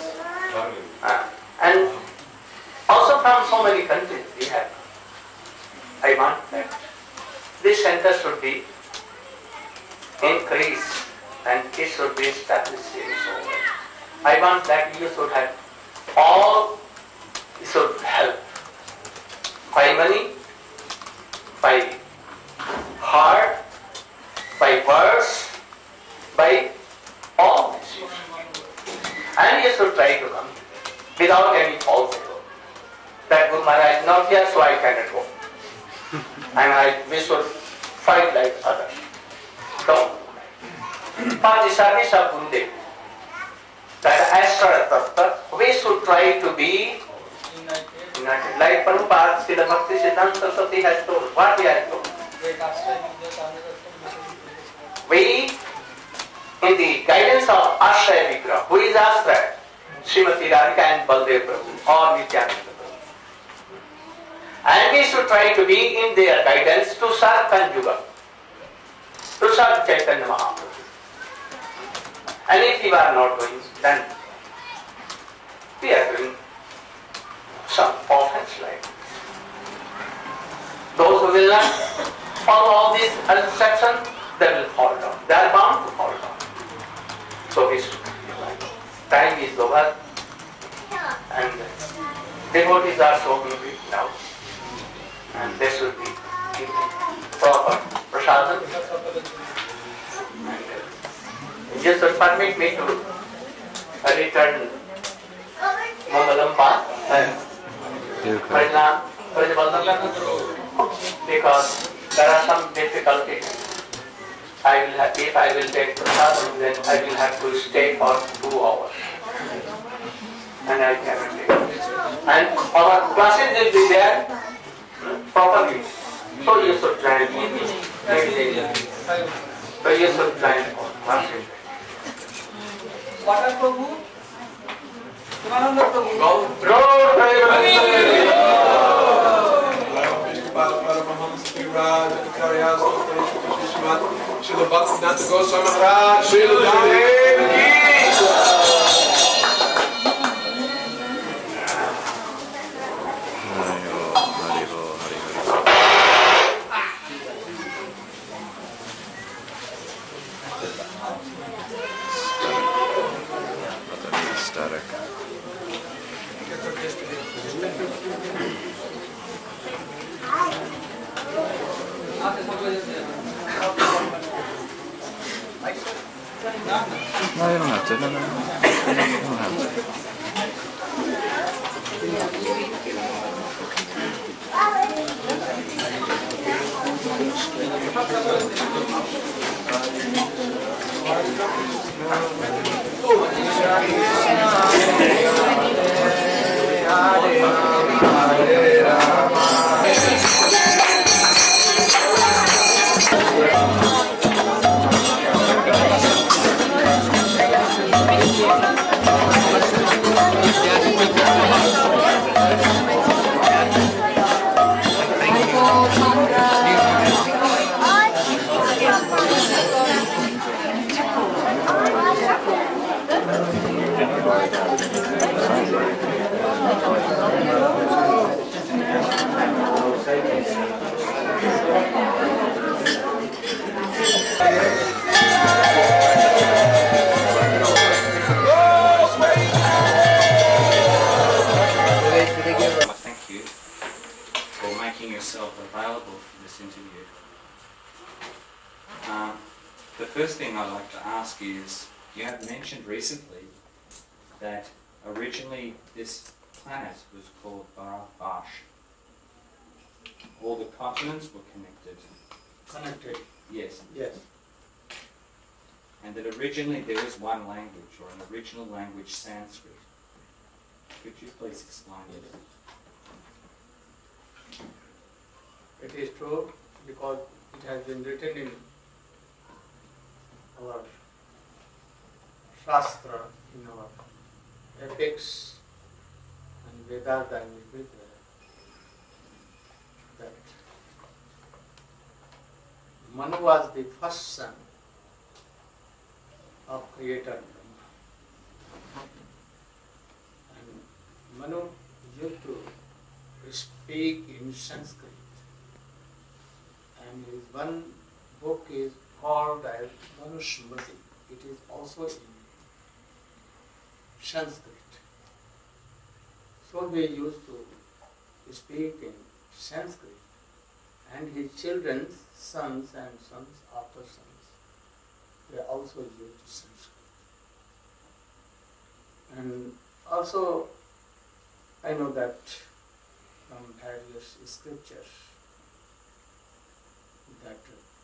And also from so many countries we have. I want that this center should be increased and it should be established in so way. I want that you should have all should help by money, by heart, by words, by all this. And you should try to come without any false ego. That Guru Maharaj is not here, so I cannot go. And we should fight like others. Don't. For the service of Gurudev, that Ashtra Tattva, we should try to be united. Like Prabhupada, Srila Bhakti Siddhanta Saraswati has told, what he has told. We, in the guidance of Ashraya Vigraha, who is Ashraya, Srimati Radhika and Baldev Prabhu, or Nityananda Prabhu. And we should try to be in their guidance to serve Kanjuga, to serve Chaitanya Mahaprabhu. And if we are not doing, then we are doing some offense like this. Those who will not follow all these instructions, they will fall down. They are bound to fall down. So we should time is over, and devotees are so hungry now, and they should be given proper prasadam. And you should permit me to return Mangalam Path and Harinam because there are some difficulties. If I will take prasadam, then I will have to stay for 2 hours. And I cannot take it. And our classes will be there properly. So you should join every day. So you should join classes. What are Prabhu? Shivananda Prabhu. Srila Bhaktivedanta Goswami Maharaj, Srila Dev Ki No, you don't have to. No. You don't have to. Thank you for making yourself available for this interview. The first thing I'd like to ask is, you have mentioned recently that originally this planet was called Bharatvarsh. All the continents were connected. Connected. Yes. Yes. And that originally there was one language, or an original language, Sanskrit. Could you please explain it? It is true because it has been written in our Shastra, in our epics and Vedas and that Manu was the first son of Creator Brahma. And Manu used to speak in Sanskrit. And his one book is called as Manusmriti. It is also in Sanskrit. So they used to speak in Sanskrit, and his children's sons and sons after sons, they also used Sanskrit. And also, I know that from various scriptures that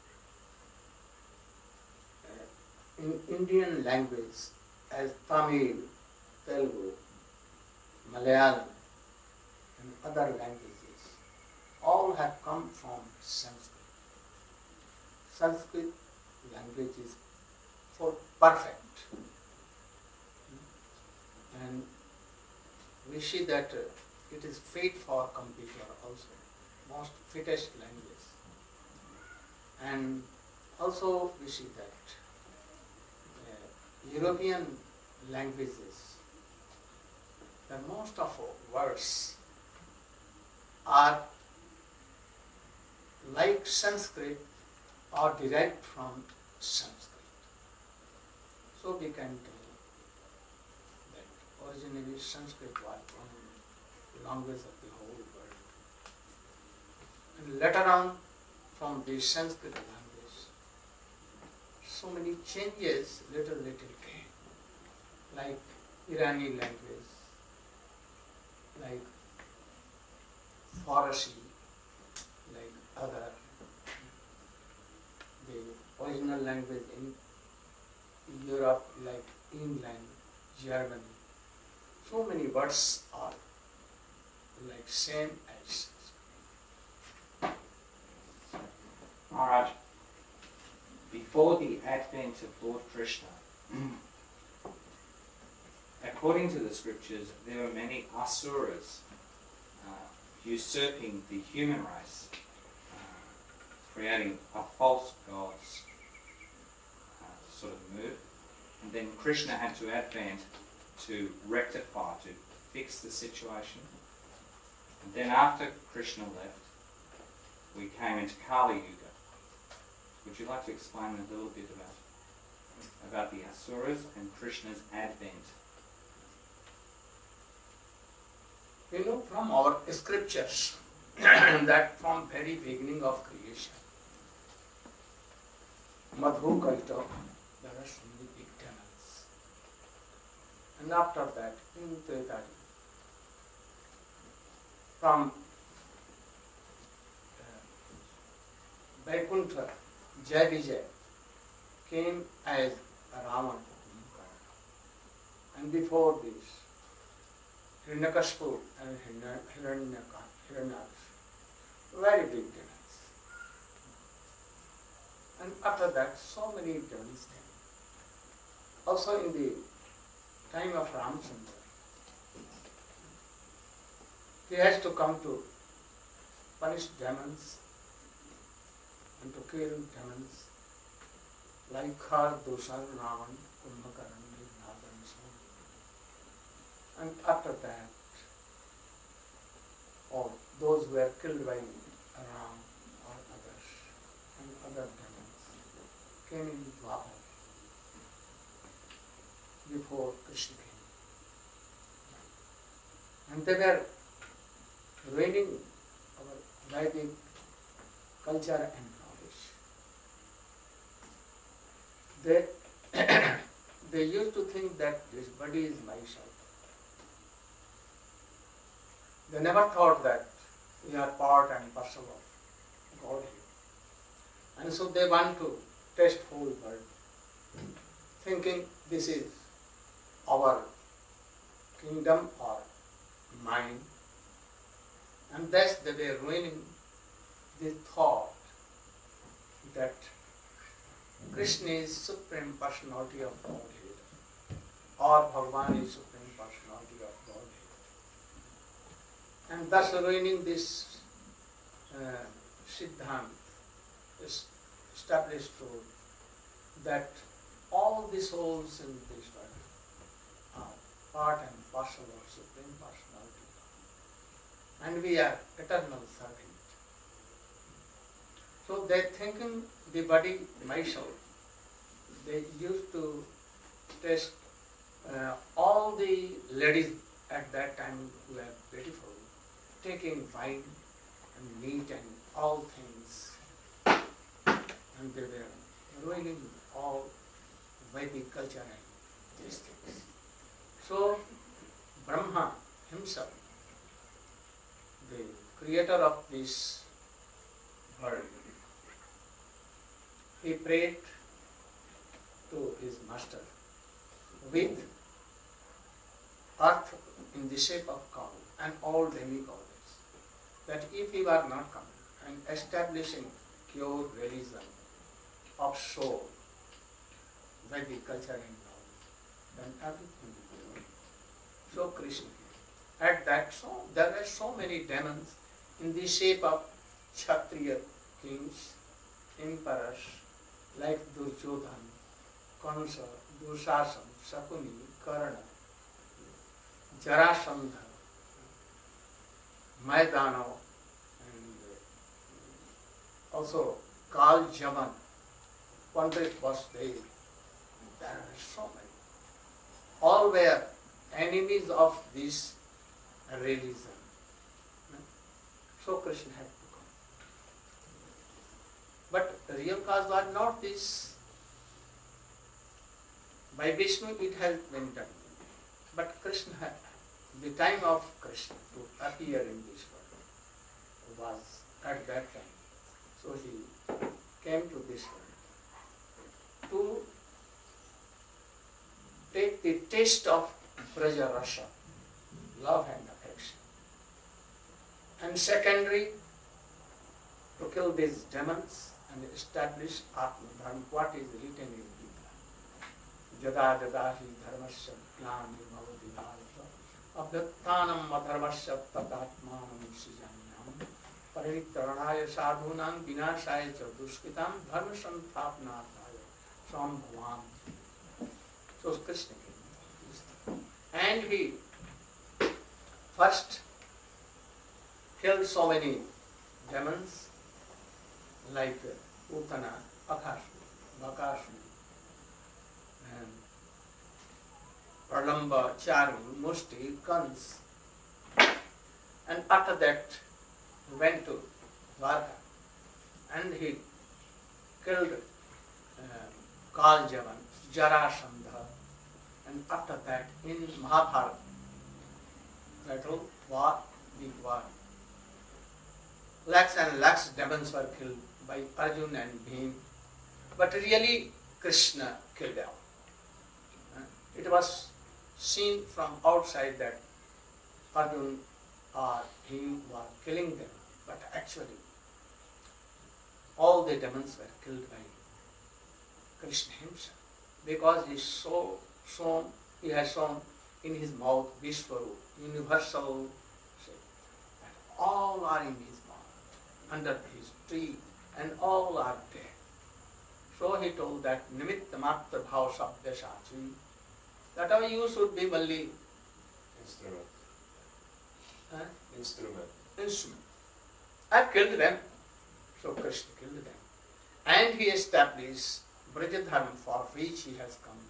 in Indian language, as Tamil, Telugu, Malayalam, and other languages, all have come from Sanskrit. Sanskrit language is for perfect. And we see that it is fit for computer also, most fittest language. And also we see that European languages, the most of words are like Sanskrit or derived from Sanskrit. So we can tell that originally Sanskrit was one language of the whole world. And later on, from the Sanskrit language, so many changes little came, like Irani language, like Farsi, like other, the original language in Europe, like England, Germany. So many words are like same as Sanskrit. All right. Before the advent of Lord Krishna, according to the scriptures, there were many asuras usurping the human race, creating a false god's sort of move. And then Krishna had to advent to rectify, to fix the situation. And then after Krishna left, we came into Kali Yuga. Would you like to explain a little bit about the Asuras and Krishna's advent? You know from our scriptures that from very beginning of creation, Madhu Kalita, there are so many big demons. And after that, in Treta, from Vaikuntha, Jai Vijay came as Ravan. And before this, Hiranyakashipu and Hiranyaksha, very big demons. And after that, so many demons came. Also in the time of Ramchandra, he has to come to punish demons and to kill demons like Khar, Dusar, Ravan, Kumbhakaran, Nag, and so on. And after that, all those who were killed by Ram or others and other demons came in Dwapar before Krishna came. And they were ruining our Vedic culture and knowledge. They used to think that this body is myself. They never thought that we are part and parcel of Godhead. And so they want to test whole world, thinking this is our kingdom or mine. And thus they were ruining the thought that Krishna is Supreme Personality of Godhead, or Bhagavan is Supreme Personality of Godhead. And thus ruining this Siddhant is established truth that all the souls in this world are part and parcel of Supreme Personality. And we are eternal servant. So they thinking the body myself. They used to test all the ladies at that time were beautiful, taking wine and meat and all things, and they were ruining all Vedic culture and these things. So Brahma himself, the creator of this world, he prayed to his master with earth in the shape of cow and all demigods, that if he were not coming and establishing pure religion of soul, Vedic culture and knowledge, then everything will be ruined. So Krishna, at that time, there were so many demons in the shape of Kshatriya kings, emperors, like Duryodhana, Kansa, Dushasana, Shakuni, Karna, Jarasandha, Maidana, and also Kal Jaman, Pandit Vasudev. There are so many. All were enemies of this religion. So Krishna had to come. But the real cause was not this. By Vishnu it has been done. But Krishna had, the time of Krishna to appear in this world was at that time. So he came to this world to take the taste of Braja Rasa, love and affection. And secondary, to kill these demons and establish Atma Dharma, what is written in Gita. Jada jada hi dharmasya glani bhavati bharata abhyattanam adharmasya tatatmanam srijanyam paritranaya sadhunam vinashaya cha dushkitam dharma santhapnataya sambhavam. So Krishna came. And he first killed so many demons like Utana, Akasura, Bakasura, and Pralamba, Charu, Musti, Kans. And after that he went to Dwarka and he killed Kal Javan, Jarasandha, and after that in Mahabharata battle, war, big war, lakhs and lakhs demons were killed by Arjuna and Bhim, but really Krishna killed them. It was seen from outside that Arjuna or Bhim were killing them, but actually all the demons were killed by Krishna himself, because he has shown in his mouth Vishwarup, universal shape, and all are in his mouth, under his tree, and all are dead. So he told that Nimitta Matra Bhav Sabdya Shachi, that you should be only instrument. Instrument. I killed them. So Krishna killed them. And he established Brajadharma, for which he has come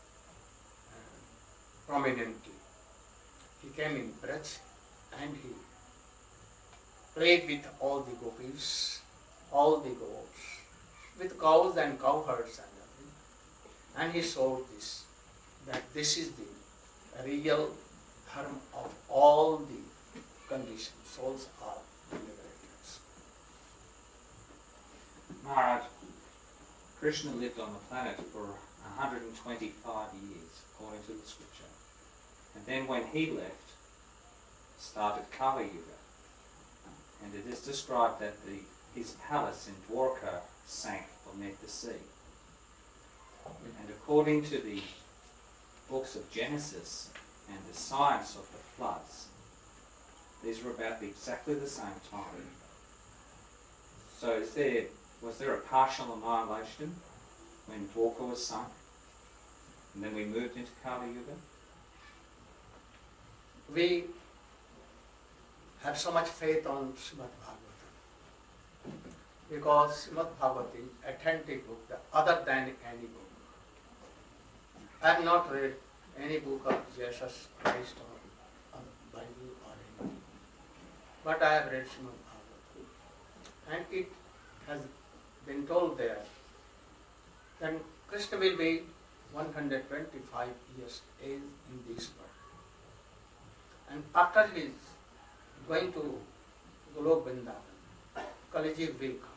prominently. He came in Braj and he played with all the gopis, all the goats, with cows and cowherds and everything. And he showed this, that this is the real dharma of all the conditions. Souls are liberators. Maharaj, Krishna lived on the planet for 125 years, according to the scripture. And then when he left, started Kali Yuga. And it is described that his palace in Dwarka sank beneath the sea. And according to the books of Genesis and the science of the floods, these were about exactly the same time. So was there a partial annihilation when Dwarka was sunk? And then we moved into Kali Yuga? We have so much faith on Srimad Bhagavatam because Srimad Bhagavatam is an authentic book, other than any book. I have not read any book of Jesus Christ or but I have read Srimad Bhagavatam, and it has been told there that Krishna will be 125 years age in this world. And after he is going to Golok Vrindavan, Kaliji will come.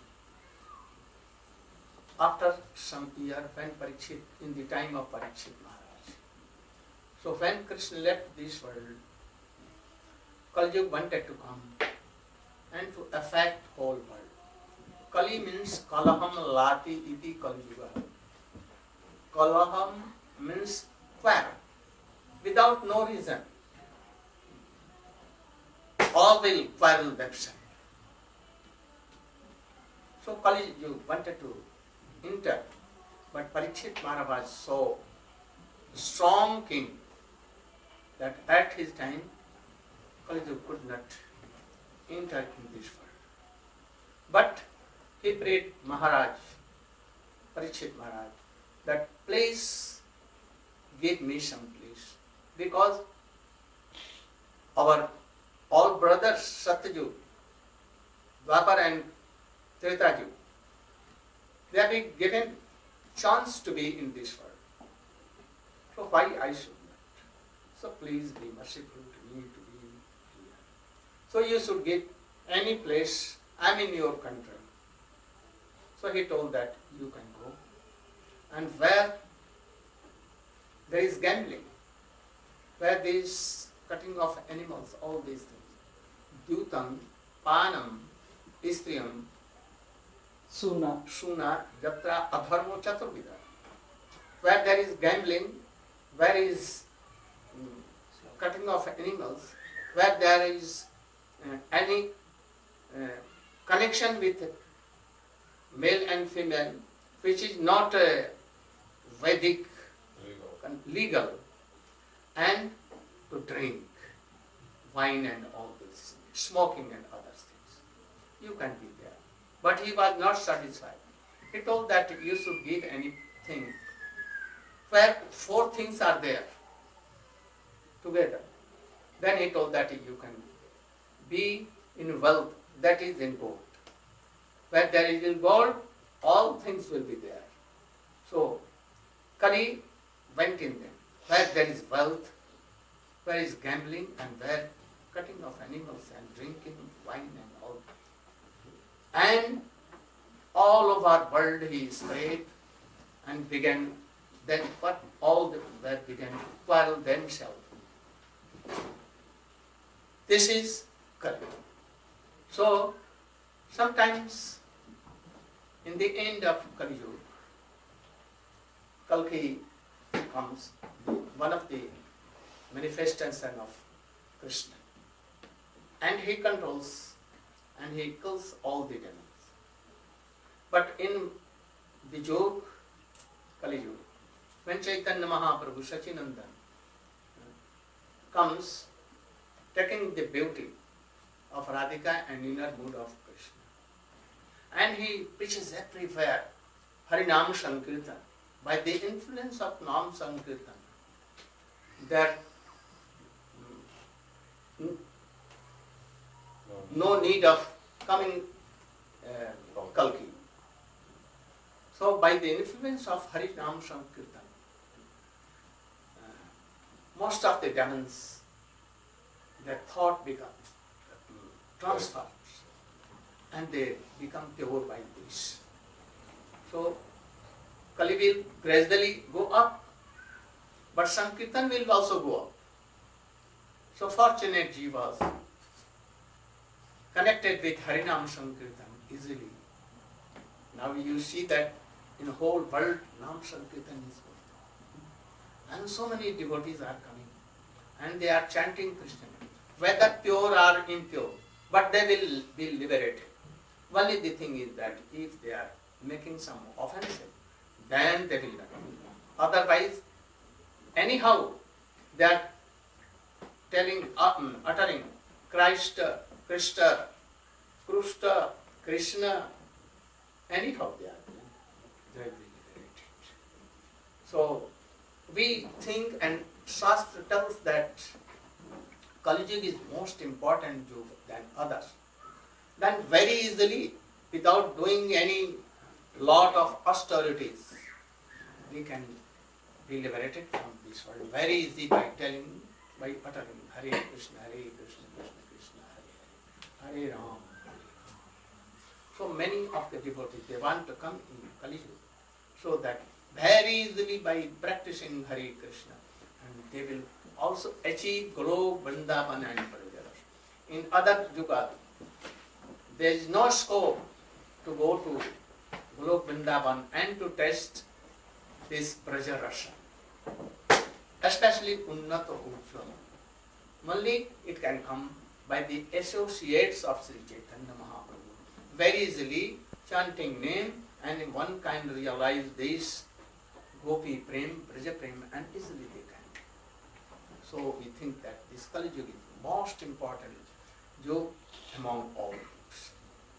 After some year, when Parikshit, in the time of Parikshit Maharaj. So when Krishna left this world, Kaliyug wanted to come and to affect whole world. Kali means Kalaham Lati iti Kaliyuga. Kalaham means quarrel, without no reason. All will quarrel themselves. So Kaliyug wanted to enter, but Parikshit Maharaj was so strong king that at his time Kaliyug could not enter in this world. But he prayed Maharaj, Parikshit Maharaj, that please give me some place, because our all brothers Satyajug, Dwapar and Tretaju, they have been given chance to be in this world. So why I should not? So please be merciful to me to be here. So you should give any place. I am in your country. So he told that you can go. And where there is gambling, where there is cutting of animals, all these things, Dyutam, Panam, Istriyam, Suna, Jatra, Adharmo, Chaturvida. Where there is gambling, where is cutting of animals, where there is any connection with male and female, which is not Vedic, legal, and to drink wine and all these things, smoking and other things. You can be there. But he was not satisfied. He told that you should give anything where four things are there together. Then he told that you can be in wealth, that is in gold. Where there is in gold, all things will be there. So Kali went in them. Where there is wealth, where is gambling, and where cutting of animals and drinking wine and all. And all over world he spread and began, then what all that began to quarrel themselves. This is Kali. So sometimes in the end of Kali Yuga, Kalki becomes one of the manifestation of Krishna. And he controls and he kills all the demons. But in the Jog, Kali Yuga, when Chaitanya Mahaprabhu Sachinandan comes taking the beauty of Radhika and inner mood of Krishna, and he preaches everywhere Harinam Sankirtan. By the influence of Nam Sankirtan, there no need of coming Kalki. So by the influence of Harinam Sankirtan, most of the demons, their thought becomes transformed and they become pure by this. So Kali will gradually go up, but Sankirtan will also go up. So fortunate jivas connected with Harinam Sankirtan easily. Now you see that in the whole world Nam Sankirtan is going. And so many devotees are coming and they are chanting Krishna, whether pure or impure, but they will be liberated. Only the thing is that if they are making some offensive, then they will not. Otherwise, anyhow, they are telling, uttering Christ, Krishna, Krusta, Krishna, anyhow they will be liberated. So, we think and Shastra tells that Kali Yuga is most important Yuga than others, then very easily, without doing any lot of austerities, we can be liberated from this world. Very easy by uttering Hare Krishna, Krishna Krishna, Hare Hare, Hare Ram. So many of the devotees, they want to come in Kali Yuga, so that very easily by practicing Hare Krishna, and they will also achieve Golok, Vrindavan and Braja. In other Yuga, there is no scope to go to Golok, Vrindavan and to test this Braja Rasa, especially Unnata Ujjvala. Only it can come by the associates of Sri Chaitanya Mahaprabhu. Very easily chanting name, and one can realize this Gopi Prem, Braja Prem, and easily they can. So we think that this Kali Yuga is most important Yuga among all yugas.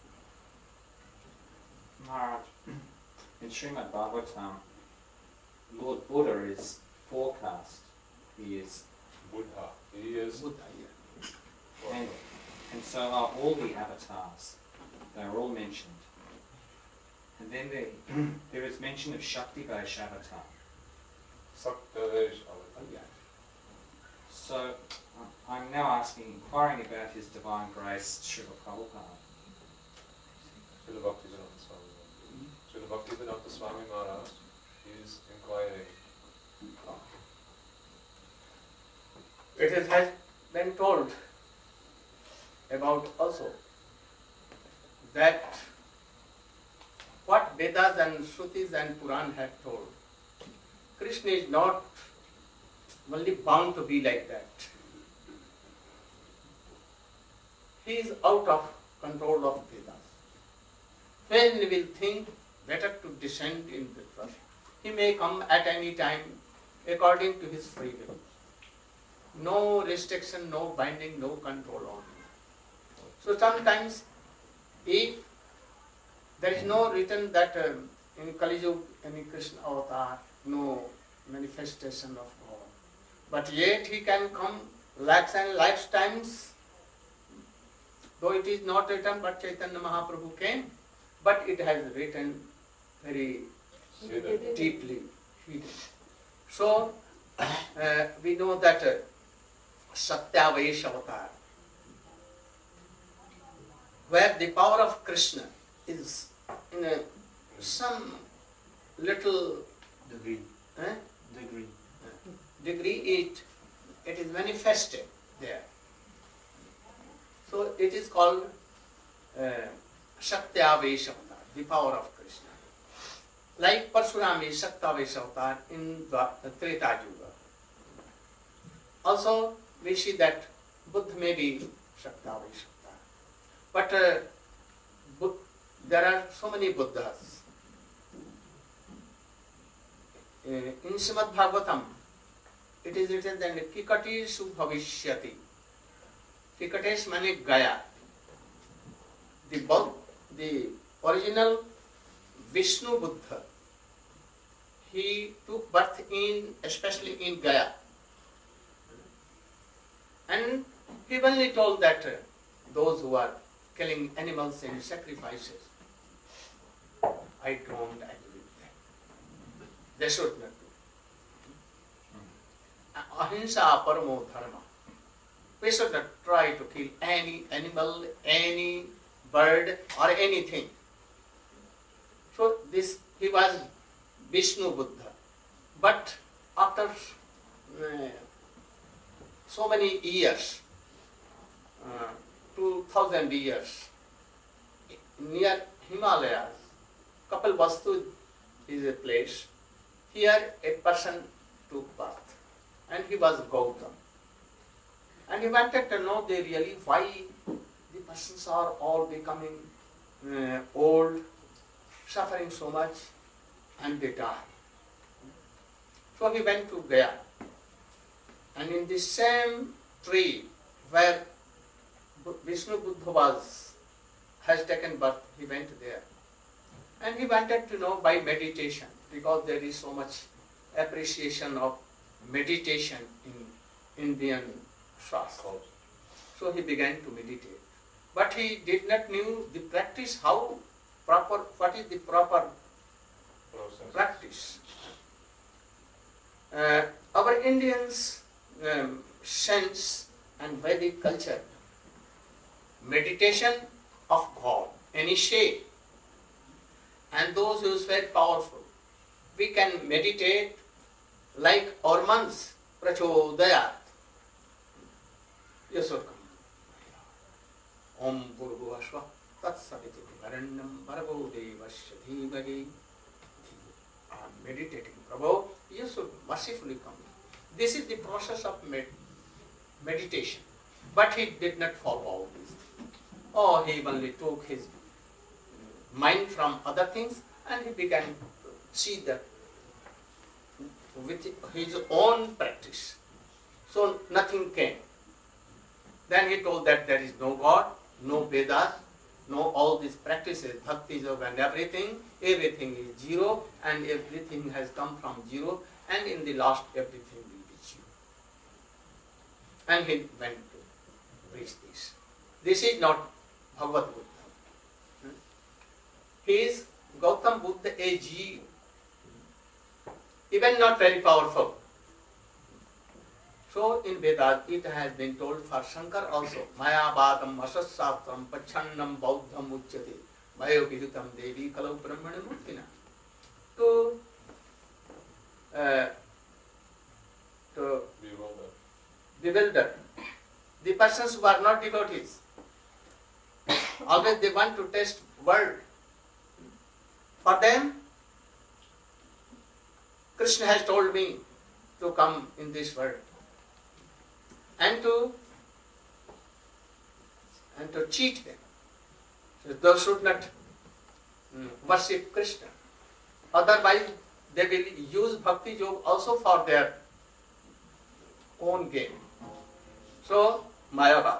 Maharaj, in Srimad Bhagavatam, Lord Buddha is forecast. He is Buddha. He is Buddha, yeah. and so are all the avatars. They are all mentioned. And then there is mention of Shakti Vaishavatar. Saktavesh Oh, yeah. So I'm now inquiring about His Divine Grace, Srila Prabhupada. Srila Bhaktivedanta Swami. Srila Bhaktivedanta Swami Maharaj is inquiring. It has been told about also that what Vedas and Shrutis and Puran have told, Krishna is not only bound to be like that. He is out of control of Vedas. When he will think better to descend in the trust, he may come at any time according to his free will. No restriction, no binding, no control on him. So sometimes if there is no written that in Kali Yuga, any Krishna avatar, no manifestation of God, but yet he can come lakhs and lifetimes, though it is not written, but Chaitanya Mahaprabhu came, but it has written very deeply. So we know that Satyavayesh avatar, where the power of Krishna is in some little degree, it is manifested there. So it is called Satyavayesh avatar, the power of Krishna. Like Parshuram is Satyavayesh avatar in the Treta Yuga. Also we see that Buddha may be Satyavayesh avatar. But there are so many Buddhas. In Srimad Bhagavatam, it is written that Kikatesu Bhavishyati. Kikatesh means Gaya. The original Vishnu Buddha, he took birth especially in Gaya. And he only told that those who are killing animals in sacrifices, I don't agree with that. They should not do. Ahimsa paramo dharma. We should not try to kill any animal, any bird or anything. So he was Vishnu Buddha. But after so many years, 2000 years, near Himalayas, Kapilvastu is a place. Here a person took birth, and he was Gautam. And he wanted to know why the persons are all becoming old, suffering so much, and they die. So he went to Gaya. And in the same tree where Vishnu Buddha has taken birth, he went there. And he wanted to know by meditation, because there is so much appreciation of meditation in Indian Shastra. So he began to meditate. But he did not knew the practice, how proper, what is the proper practice. Our Indians sense and Vedic culture, meditation of God, any shape, and those who is very powerful. We can meditate like our monks, prachodayat. Yasodkam. Om Bhurvasva Tatsaviti Varanyam Bhargo Devasya Dhimahi. I am meditating. Prabhu, you should mercifully come. This is the process of meditation. But he did not follow all these things. Oh, he only took his mind from other things and he began to see that with his own practice. So nothing came. Then he told that there is no God, no Vedas, no all these practices, bhakti yoga and everything is zero and everything has come from zero and in the last everything will be zero. And he went to preach this. This is not Bhagavad Buddha. He is Gautam Buddha a Jeev, even not very powerful. So in Vedas it has been told for Shankar also, Maya Bhadam Asasastram Pachannam Bauddham Uchyate Mayo Vidutam Devi Kalau Brahmana Murtina. To bewilder the persons who are not devotees. Always they want to test world. For them, Krishna has told me to come in this world and to cheat them. So those should not worship Krishna. Otherwise, they will use bhakti yoga also for their own gain. So, Mayava.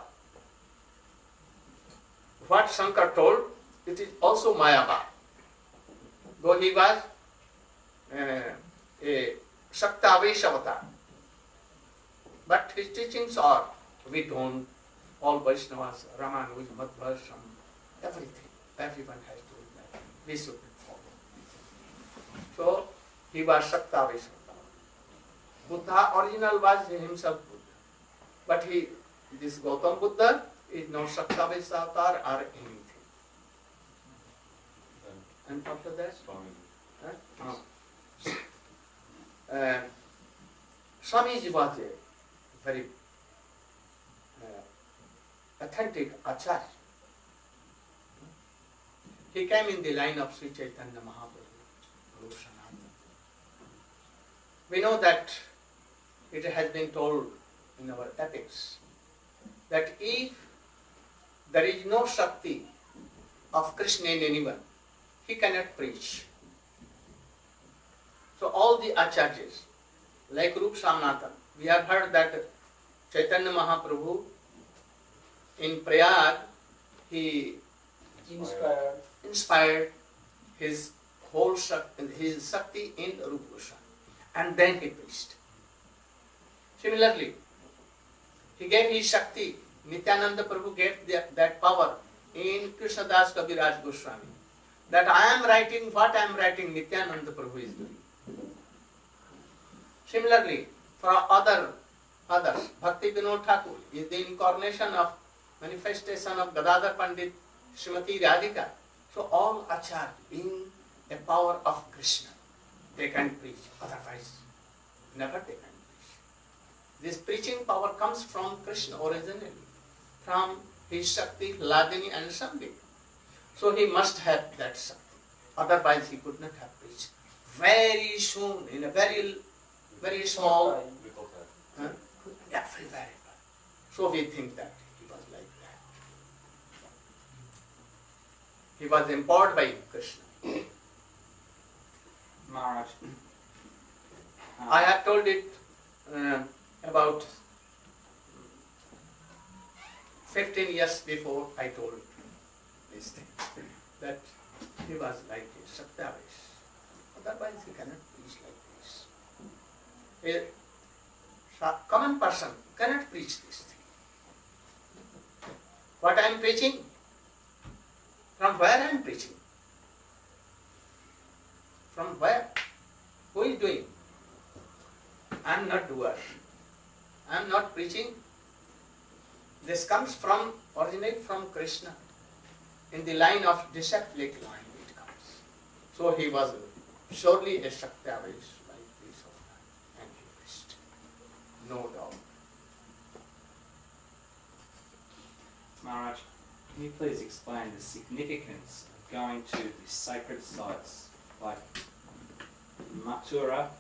What Shankar told, it is also Mayava. Though he was a Shaktavesh avatar. But his teachings are, we don't, all Vaishnavas, Ramanuj, Madhva, everything, everyone has told that. We should follow. So, he was Shaktavesh avatar. Buddha original was himself Buddha. But this Gautam Buddha is no Shaktavesh avatar or anything. And after that? Swamiji was a very authentic Acharya. He came in the line of Sri Chaitanya Mahaprabhu, Guru Sanatana. We know that it has been told in our epics that if there is no Shakti of Krishna in anyone, he cannot preach. So all the Acharyas, like Rup Samnatan, we have heard that Chaitanya Mahaprabhu in Prayag, he inspired his whole his Shakti in Rupa Goswami, and then he preached. Similarly, he gave his Shakti, Nityananda Prabhu gave that power in Krishnadas Kaviraj Goswami, that I am writing what I am writing, Nityananda Prabhu is doing. Similarly, for others, Bhakti Vinod Thakur is the incarnation of manifestation of Gadadhar Pandit, Srimati Radhika. So all Acharya, being a power of Krishna, they can preach, otherwise never they can preach. This preaching power comes from Krishna originally, from his Shakti, Hladini and Sambhi. So he must have that Shakti, otherwise he could not have preached. Very soon, in a very small, everywhere. So we think that he was like that. He was empowered by Krishna. Maharaj. I have told it about 15 years before I told this thing, that he was like a Shaktavesh. Otherwise he cannot preach like this. A common person cannot preach this thing. what I am preaching? From where I am preaching? From where? Who is doing? I am not doer. I am not preaching. This comes from, originate from Krishna. In the line of disciplic line it comes. So he was surely a Shakti-avish by grace of God and he wished. No doubt. Maharaj, can you please explain the significance of going to the sacred sites like Mathura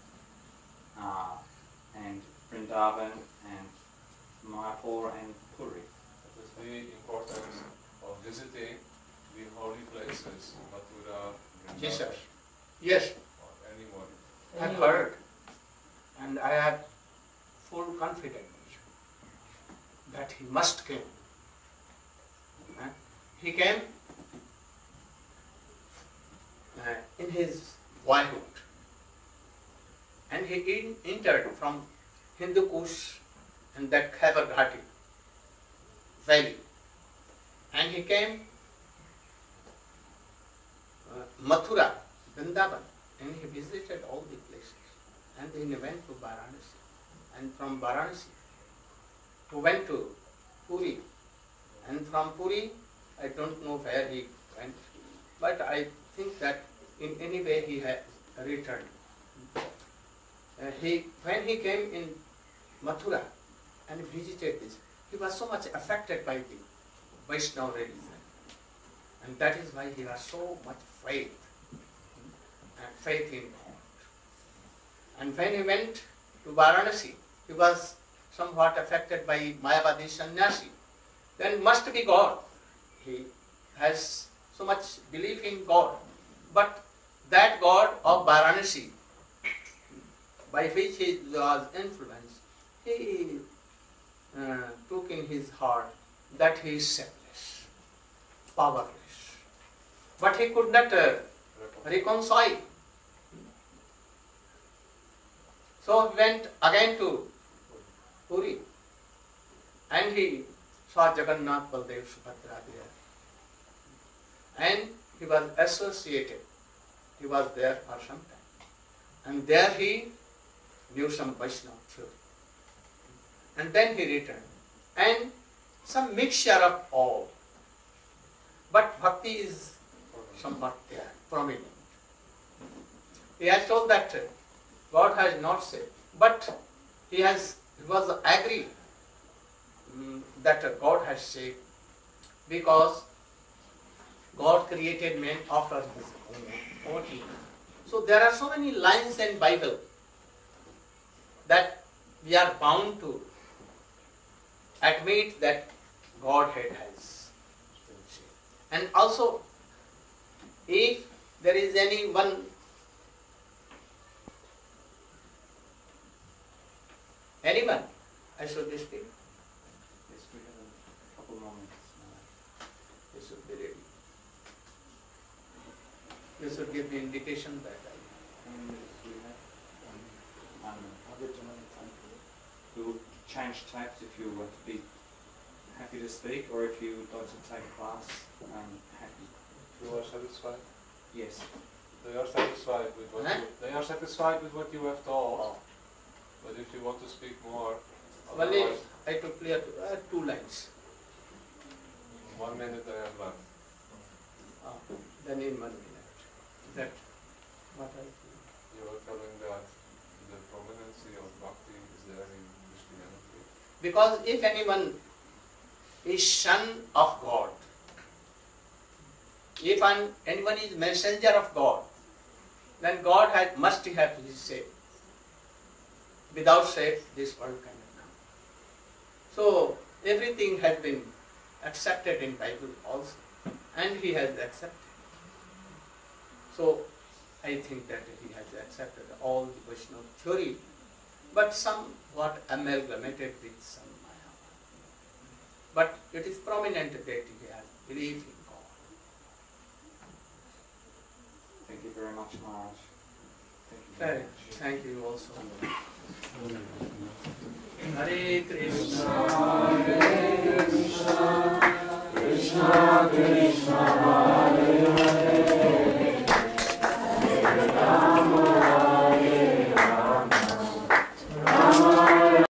and Vrindavan and Mayapur and Puri? It is the importance of visiting the holy places, Mathura, Vrindavan, Yes, sir. Yes, or anyone. I have heard and I have full confidence that he must come. He came in his boyhood and he entered from Hindu Kush and that Khyber Ghati valley and he came Mathura, Vrindavan and he visited all the places and then he went to Varanasi and from Varanasi he went to Puri and from Puri I don't know where he went, but I think that in any way he had returned. When he came in Mathura and visited this, he was so much affected by the Vaishnava religion, and that is why he has so much faith in God. And when he went to Varanasi, he was somewhat affected by Mayavadi sannyasi. Then must be God. He has so much belief in God, but that God of Varanasi, by which he was influenced, he took in his heart that he is selfless, powerless. But he could not reconcile. So he went again to Puri and he saw Jagannath, Baldev, Subhadra there. And he was associated. He was there for some time. And there he knew some Vaishnava theory. And then he returned. And some mixture of all. But bhakti is somewhat there, prominent. He has told that God has not said, but he was agreed that God has said, because God created man after his own image. So there are so many lines in Bible that we are bound to admit that Godhead has been said. And also, if there is anyone I should speak. Yes, we have a couple more minutes. You should be ready. You should give the indication that we will change tapes if you want to be happy to speak, or if you would like to take a class. Happy. You are satisfied? Yes. They are satisfied with what they are satisfied with what you have told. Oh. But if you want to speak more, only I to clear 2 lines. 1 minute I have left. Then in 1 minute. That what I think. You are telling that the prominency of bhakti is there in Christianity. Because if anyone is son of God, if anyone is messenger of God, then God must have his say. Without say, this world cannot come. So everything has been accepted in Bible also, and he has accepted. So I think that he has accepted all the Vaishnava theory, but somewhat amalgamated with some Maya. But it is prominent that he has belief in God. Thank you very much, Maharaj. Thank you very much. Thank you also. Hare Krishna, Hare Krishna. Krishna, Hare Hare, Hare Rama.